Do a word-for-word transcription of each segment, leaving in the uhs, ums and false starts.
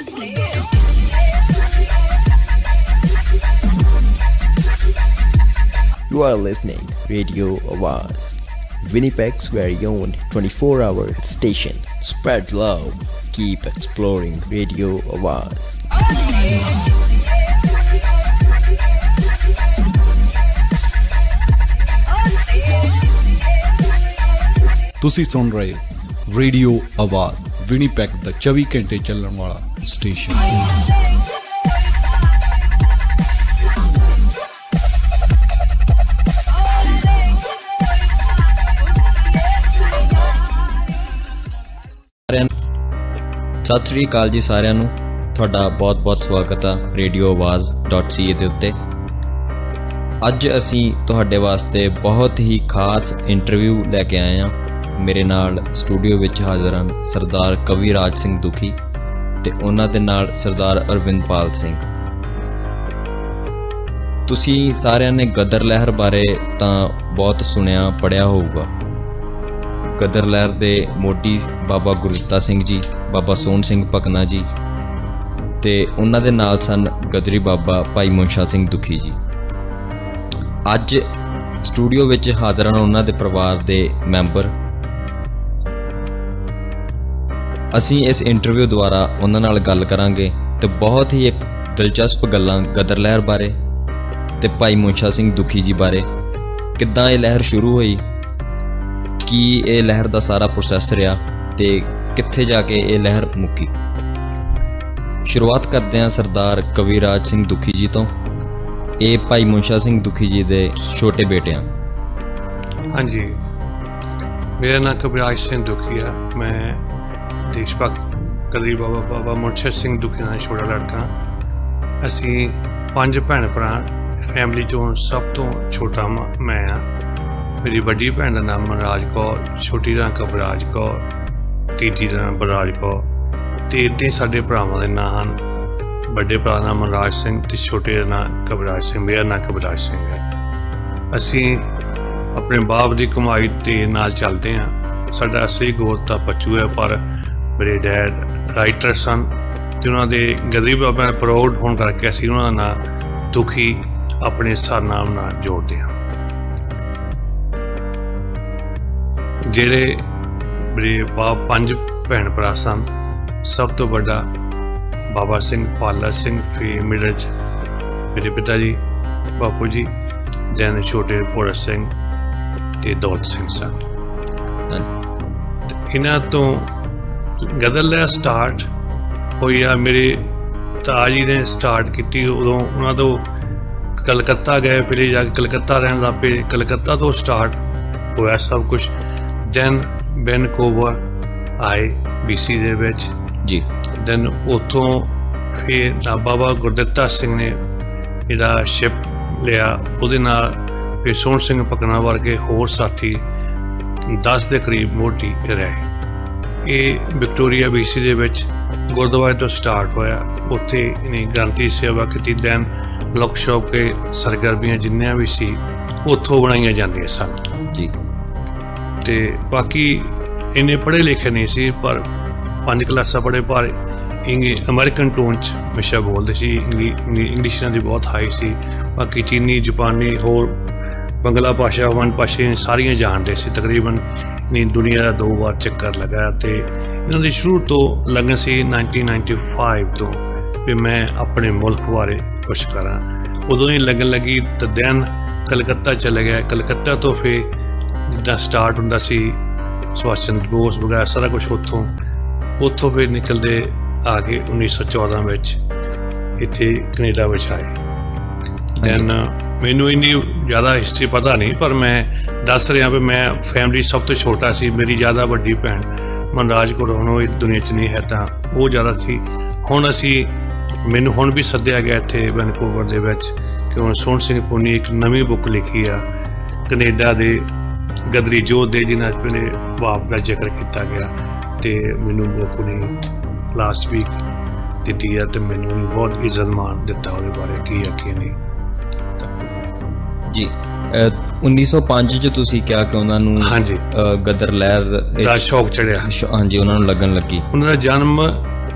You are listening Radio Awaz, Winnipeg's very own twenty-four hour station. Spread love, keep exploring Radio Awaz. ਤੁਸੀਂ ਸੁਣ ਰਹੇ radio ਆਵਾਜ਼ Winnipeg ਦਾ ਚੌਵੀ ਘੰਟੇ ਚੱਲਣ ਵਾਲਾ ਸਟੇਸ਼ਨ। ਸਤਿ ਸ਼੍ਰੀ ਅਕਾਲ ਜੀ ਸਾਰਿਆਂ ਨੂੰ, ਤੁਹਾਡਾ ਬਹੁਤ ਬਹੁਤ ਸਵਾਗਤ ਆ ਰੇਡੀਓ ਆਵਾਜ਼ ਡੋਟ ਸੀ ਏ ਦੇ ਉੱਤੇ। ਅੱਜ ਅਸੀਂ ਤੁਹਾਡੇ ਵਾਸਤੇ ਬਹੁਤ ਹੀ ਖਾਸ ਇੰਟਰਵਿਊ ਲੈ ਕੇ ਆਏ ਹਾਂ। ਮੇਰੇ ਨਾਲ ਸਟੂਡੀਓ ਵਿੱਚ ਹਾਜ਼ਰ ਹਨ ਸਰਦਾਰ ਕਵੀਰਾਜ ਸਿੰਘ ਦੁਖੀ ਅਤੇ ਉਹਨਾਂ ਦੇ ਨਾਲ ਸਰਦਾਰ ਅਰਵਿੰਦਪਾਲ ਸਿੰਘ। ਤੁਸੀਂ ਸਾਰਿਆਂ ਨੇ ਗਦਰ ਲਹਿਰ ਬਾਰੇ ਤਾਂ ਬਹੁਤ ਸੁਣਿਆ ਪੜ੍ਹਿਆ ਹੋਊਗਾ। ਗਦਰ ਲਹਿਰ ਦੇ ਮੋਢੀ ਬਾਬਾ ਗੁਰਦਿੱਤਾ ਸਿੰਘ ਜੀ, ਬਾਬਾ ਸੋਹਣ ਸਿੰਘ ਭਕਨਾ ਜੀ ਅਤੇ ਉਹਨਾਂ ਦੇ ਨਾਲ ਸਨ ਗਦਰੀ ਬਾਬਾ ਭਾਈ ਮੁਨਸ਼ਾ ਸਿੰਘ ਦੁਖੀ ਜੀ। ਅੱਜ ਸਟੂਡੀਓ ਵਿੱਚ ਹਾਜ਼ਰ ਹਨ ਉਹਨਾਂ ਦੇ ਪਰਿਵਾਰ ਦੇ ਮੈਂਬਰ। ਅਸੀਂ ਇਸ ਇੰਟਰਵਿਊ ਦੁਆਰਾ ਉਹਨਾਂ ਨਾਲ ਗੱਲ ਕਰਾਂਗੇ ਅਤੇ ਬਹੁਤ ਹੀ ਇੱਕ ਦਿਲਚਸਪ ਗੱਲਾਂ ਗਦਰ ਲਹਿਰ ਬਾਰੇ ਅਤੇ ਭਾਈ ਮੁਨਸ਼ਾ ਸਿੰਘ ਦੁਖੀ ਜੀ ਬਾਰੇ, ਕਿੱਦਾਂ ਇਹ ਲਹਿਰ ਸ਼ੁਰੂ ਹੋਈ, ਕੀ ਇਹ ਲਹਿਰ ਦਾ ਸਾਰਾ ਪ੍ਰੋਸੈਸ ਰਿਹਾ ਅਤੇ ਕਿੱਥੇ ਜਾ ਕੇ ਇਹ ਲਹਿਰ ਮੁੱਕੀ। ਸ਼ੁਰੂਆਤ ਕਰਦੇ ਹਾਂ ਸਰਦਾਰ ਕਵੀਰਾਜ ਸਿੰਘ ਦੁਖੀ ਜੀ ਤੋਂ। ਇਹ ਭਾਈ ਮੁਨਸ਼ਾ ਸਿੰਘ ਦੁਖੀ ਜੀ ਦੇ ਛੋਟੇ ਬੇਟੇ ਹਨ। ਹਾਂਜੀ, ਮੇਰਾ ਨਾਮ ਕਵੀਰਾਜ ਸਿੰਘ ਦੁਖੀ ਆ। ਮੈਂ ਦੇਸ਼ ਭਗਤ ਗਦਰੀ ਬਾਬਾ ਬਾਬਾ ਮੁਨਸ਼ਾ ਸਿੰਘ ਦੁਖੀ ਦਾ ਛੋਟਾ ਲੜਕਾ। ਅਸੀਂ ਪੰਜ ਭੈਣ ਭਰਾ, ਫੈਮਿਲੀ 'ਚੋਂ ਸਭ ਤੋਂ ਛੋਟਾ ਮੈਂ ਹਾਂ। ਮੇਰੀ ਵੱਡੀ ਭੈਣ ਦਾ ਨਾਮ ਮਨਰਾਜ ਕੌਰ, ਛੋਟੀ ਦਾ ਕਵਿਰਾਜ ਕੌਰ, ਤੀਜੀ ਦਾ ਨਾਮ ਬਲਰਾਜ ਕੌਰ ਅਤੇ ਇੱਦਾਂ ਸਾਡੇ ਭਰਾਵਾਂ ਦੇ ਨਾਂ ਹਨ। ਵੱਡੇ ਭਰਾ ਦਾ ਨਾਮ ਮਨਰਾਜ ਸਿੰਘ ਅਤੇ ਛੋਟੇ ਦਾ ਨਾਮ ਕਵਿਰਾਜ ਸਿੰਘ। ਮੇਰਾ ਨਾਮ ਕਵਿਰਾਜ ਸਿੰਘ ਹੈ। ਅਸੀਂ ਆਪਣੇ ਬਾਪ ਦੀ ਕਮਾਈ ਦੇ ਨਾਲ ਚੱਲਦੇ ਹਾਂ। ਸਾਡਾ ਅਸਲੀ ਗੋਤ ਤਾਂ ਪੱਚੂ ਹੈ, ਪਰ ਮੇਰੇ ਡੈਡ ਰਾਈਟਰ ਸਨ ਅਤੇ ਉਹਨਾਂ ਦੇ ਗਦਰੀ ਬਾਬਿਆਂ ਦਾ ਪ੍ਰਾਊਡ ਹੋਣ ਕਰਕੇ ਅਸੀਂ ਉਹਨਾਂ ਦਾ ਨਾਂ ਦੁਖੀ ਆਪਣੇ ਸਰਨਾਮ ਨਾਲ ਜੋੜਦੇ ਹਾਂ। ਜਿਹੜੇ ਮੇਰੇ ਬਾਪ ਪੰਜ ਭੈਣ ਭਰਾ ਸਨ, ਸਭ ਤੋਂ ਵੱਡਾ ਬਾਬਾ ਸਿੰਘ ਪਾਲਾ ਸਿੰਘ ਫੀ ਮਿਰਜ ਮੇਰੇ ਪਿਤਾ ਜੀ ਬਾਪੂ ਜੀ, ਦੈਨ ਛੋਟੇ ਭੋਰਾ ਸਿੰਘ ਅਤੇ ਦੌਲਤ ਸਿੰਘ ਸਨ। ਇਹਨਾਂ ਤੋਂ ਗਦਰ ਲਹਿਰ ਸਟਾਰਟ ਹੋਈ ਆ। ਮੇਰੇ ਤਾਇਆ ਜੀ ਨੇ ਸਟਾਰਟ ਕੀਤੀ ਉਦੋਂ। ਉਹਨਾਂ ਤੋਂ ਕਲਕੱਤਾ ਗਏ, ਫਿਰ ਜਾ ਕੇ ਕਲਕੱਤਾ ਰਹਿਣ ਲੱਗ ਪਏ। ਕਲਕੱਤਾ ਤੋਂ ਸਟਾਰਟ ਹੋਇਆ ਸਭ ਕੁਛ। ਦੈਨ ਵੈਨਕੂਵਰ ਆਏ ਬੀ ਸੀ ਦੇ ਵਿੱਚ ਜੀ। ਦੈਨ ਉੱਥੋਂ ਫਿਰ ਬਾਬਾ ਗੁਰਦਿੱਤਾ ਸਿੰਘ ਨੇ ਜਿਹੜਾ ਸ਼ਿਪ ਲਿਆ, ਉਹਦੇ ਨਾਲ ਫਿਰ ਸੋਹਣ ਸਿੰਘ ਭਕਨਾ ਵਰਗੇ ਹੋਰ ਸਾਥੀ ਦਸ ਦੇ ਕਰੀਬ ਮੋਢੀ ਰਹੇ। ਇਹ ਵਿਕਟੋਰੀਆ ਬੀ ਸੀ ਦੇ ਵਿੱਚ ਗੁਰਦੁਆਰੇ ਤੋਂ ਸਟਾਰਟ ਹੋਇਆ। ਉੱਥੇ ਇਹਨੇ ਗ੍ਰੰਥੀ ਸੇਵਾ ਕੀਤੀ। ਦੈਨ ਲੁਕ ਛੁਪ ਕੇ ਸਰਗਰਮੀਆਂ ਜਿੰਨੀਆਂ ਵੀ ਸੀ ਉੱਥੋਂ ਬਣਾਈਆਂ ਜਾਂਦੀਆਂ ਸਨ ਜੀ। ਅਤੇ ਬਾਕੀ ਇੰਨੇ ਪੜ੍ਹੇ ਲਿਖੇ ਨਹੀਂ ਸੀ, ਪਰ ਪੰਜ ਕਲਾਸਾਂ ਪੜ੍ਹੇ, ਪਰ ਇੰਗ ਅਮਰੀਕਨ ਟੋਨ 'ਚ ਹਮੇਸ਼ਾ ਬੋਲਦੇ ਸੀ। ਇੰਗਲਿਸ਼ ਇਹਨਾਂ ਦੀ ਬਹੁਤ ਹਾਈ ਸੀ। ਬਾਕੀ ਚੀਨੀ, ਜਾਪਾਨੀ, ਹੋਰ ਬੰਗਲਾ ਭਾਸ਼ਾ, ਵਨ ਭਾਸ਼ਾ ਸਾਰੀਆਂ ਜਾਣਦੇ ਸੀ ਤਕਰੀਬਨ। ਨਹੀਂ ਦੁਨੀਆ ਦਾ ਦੋ ਵਾਰ ਚੱਕਰ ਲਗਾਇਆ ਅਤੇ ਇਹਨਾਂ ਦੀ ਸ਼ੁਰੂ ਤੋਂ ਲਗਨ ਸੀ ਨਾਈਨਟੀਨ ਨਾਈਨਟੀ ਫਾਈਵ ਤੋਂ ਵੀ ਮੈਂ ਆਪਣੇ ਮੁਲਕ ਬਾਰੇ ਕੁਛ ਕਰਾਂ। ਉਦੋਂ ਹੀ ਲੱਗਣ ਲੱਗੀ ਤਾਂ ਦੈਨ ਕਲਕੱਤਾ ਚਲੇ ਗਿਆ। ਕਲਕੱਤਾ ਤੋਂ ਫਿਰ ਜਿੱਦਾਂ ਸਟਾਰਟ ਹੁੰਦਾ ਸੀ ਸੁਭਾਸ਼ ਚੰਦਰ ਬੋਸ ਵਗੈਰਾ ਸਾਰਾ ਕੁਛ ਉੱਥੋਂ ਉੱਥੋਂ ਫਿਰ ਨਿਕਲਦੇ ਆ ਕੇ ਉੱਨੀ ਸੌ ਚੌਦਾਂ ਵਿੱਚ ਇੱਥੇ ਕਨੇਡਾ ਵਿੱਚ ਆਏ। ਦੈਨ ਮੈਨੂੰ ਇੰਨੀ ਜ਼ਿਆਦਾ ਹਿਸਟਰੀ ਪਤਾ ਨਹੀਂ, ਪਰ ਮੈਂ ਦੱਸ ਰਿਹਾ ਵੀ ਮੈਂ ਫੈਮਿਲੀ ਸਭ ਤੋਂ ਛੋਟਾ ਸੀ। ਮੇਰੀ ਜ਼ਿਆਦਾ ਵੱਡੀ ਭੈਣ ਮਨਰਾਜ ਕੌਰ, ਹੁਣ ਉਹ ਦੁਨੀਆ 'ਚ ਨਹੀਂ ਹੈ, ਤਾਂ ਉਹ ਜ਼ਿਆਦਾ ਸੀ। ਹੁਣ ਅਸੀਂ ਮੈਨੂੰ ਹੁਣ ਵੀ ਸੱਦਿਆ ਗਿਆ ਇੱਥੇ ਵੈਨਕੂਵਰ ਦੇ ਵਿੱਚ ਕਿ ਹੁਣ ਸੋਹਣ ਸਿੰਘ ਪੁੰਨੀ ਇੱਕ ਨਵੀਂ ਬੁੱਕ ਲਿਖੀ ਆ ਕਨੇਡਾ ਦੇ ਗਦਰੀ ਜੋਧ ਦੇ, ਜਿਨ੍ਹਾਂ 'ਚ ਮੇਰੇ ਬਾਪ ਦਾ ਜ਼ਿਕਰ ਕੀਤਾ ਗਿਆ ਅਤੇ ਮੈਨੂੰ ਬੁੱਕ ਨੇ ਲਾਸਟ ਵੀਕ ਦਿੱਤੀ ਆ ਅਤੇ ਮੈਨੂੰ ਵੀ ਬਹੁਤ ਇੱਜ਼ਤ ਮਾਣ ਦਿੱਤਾ ਉਹਦੇ ਬਾਰੇ ਕੀ ਆਖੀਏ ਨਹੀਂ ਜੀ। ਉੱਨੀ ਸੌ ਪੰਜ 'ਚ ਤੁਸੀਂ ਕਿਹਾ ਕਿ ਉਹਨਾਂ ਨੂੰ ਹਾਂਜੀ ਗਦਰ ਲਹਿਰ ਦਾ ਸ਼ੌਕ ਚੜਿਆ। ਹਾਂਜੀ, ਉਹਨਾਂ ਨੂੰ ਲੱਗਣ ਲੱਗੀ। ਉਹਨਾਂ ਦਾ ਜਨਮ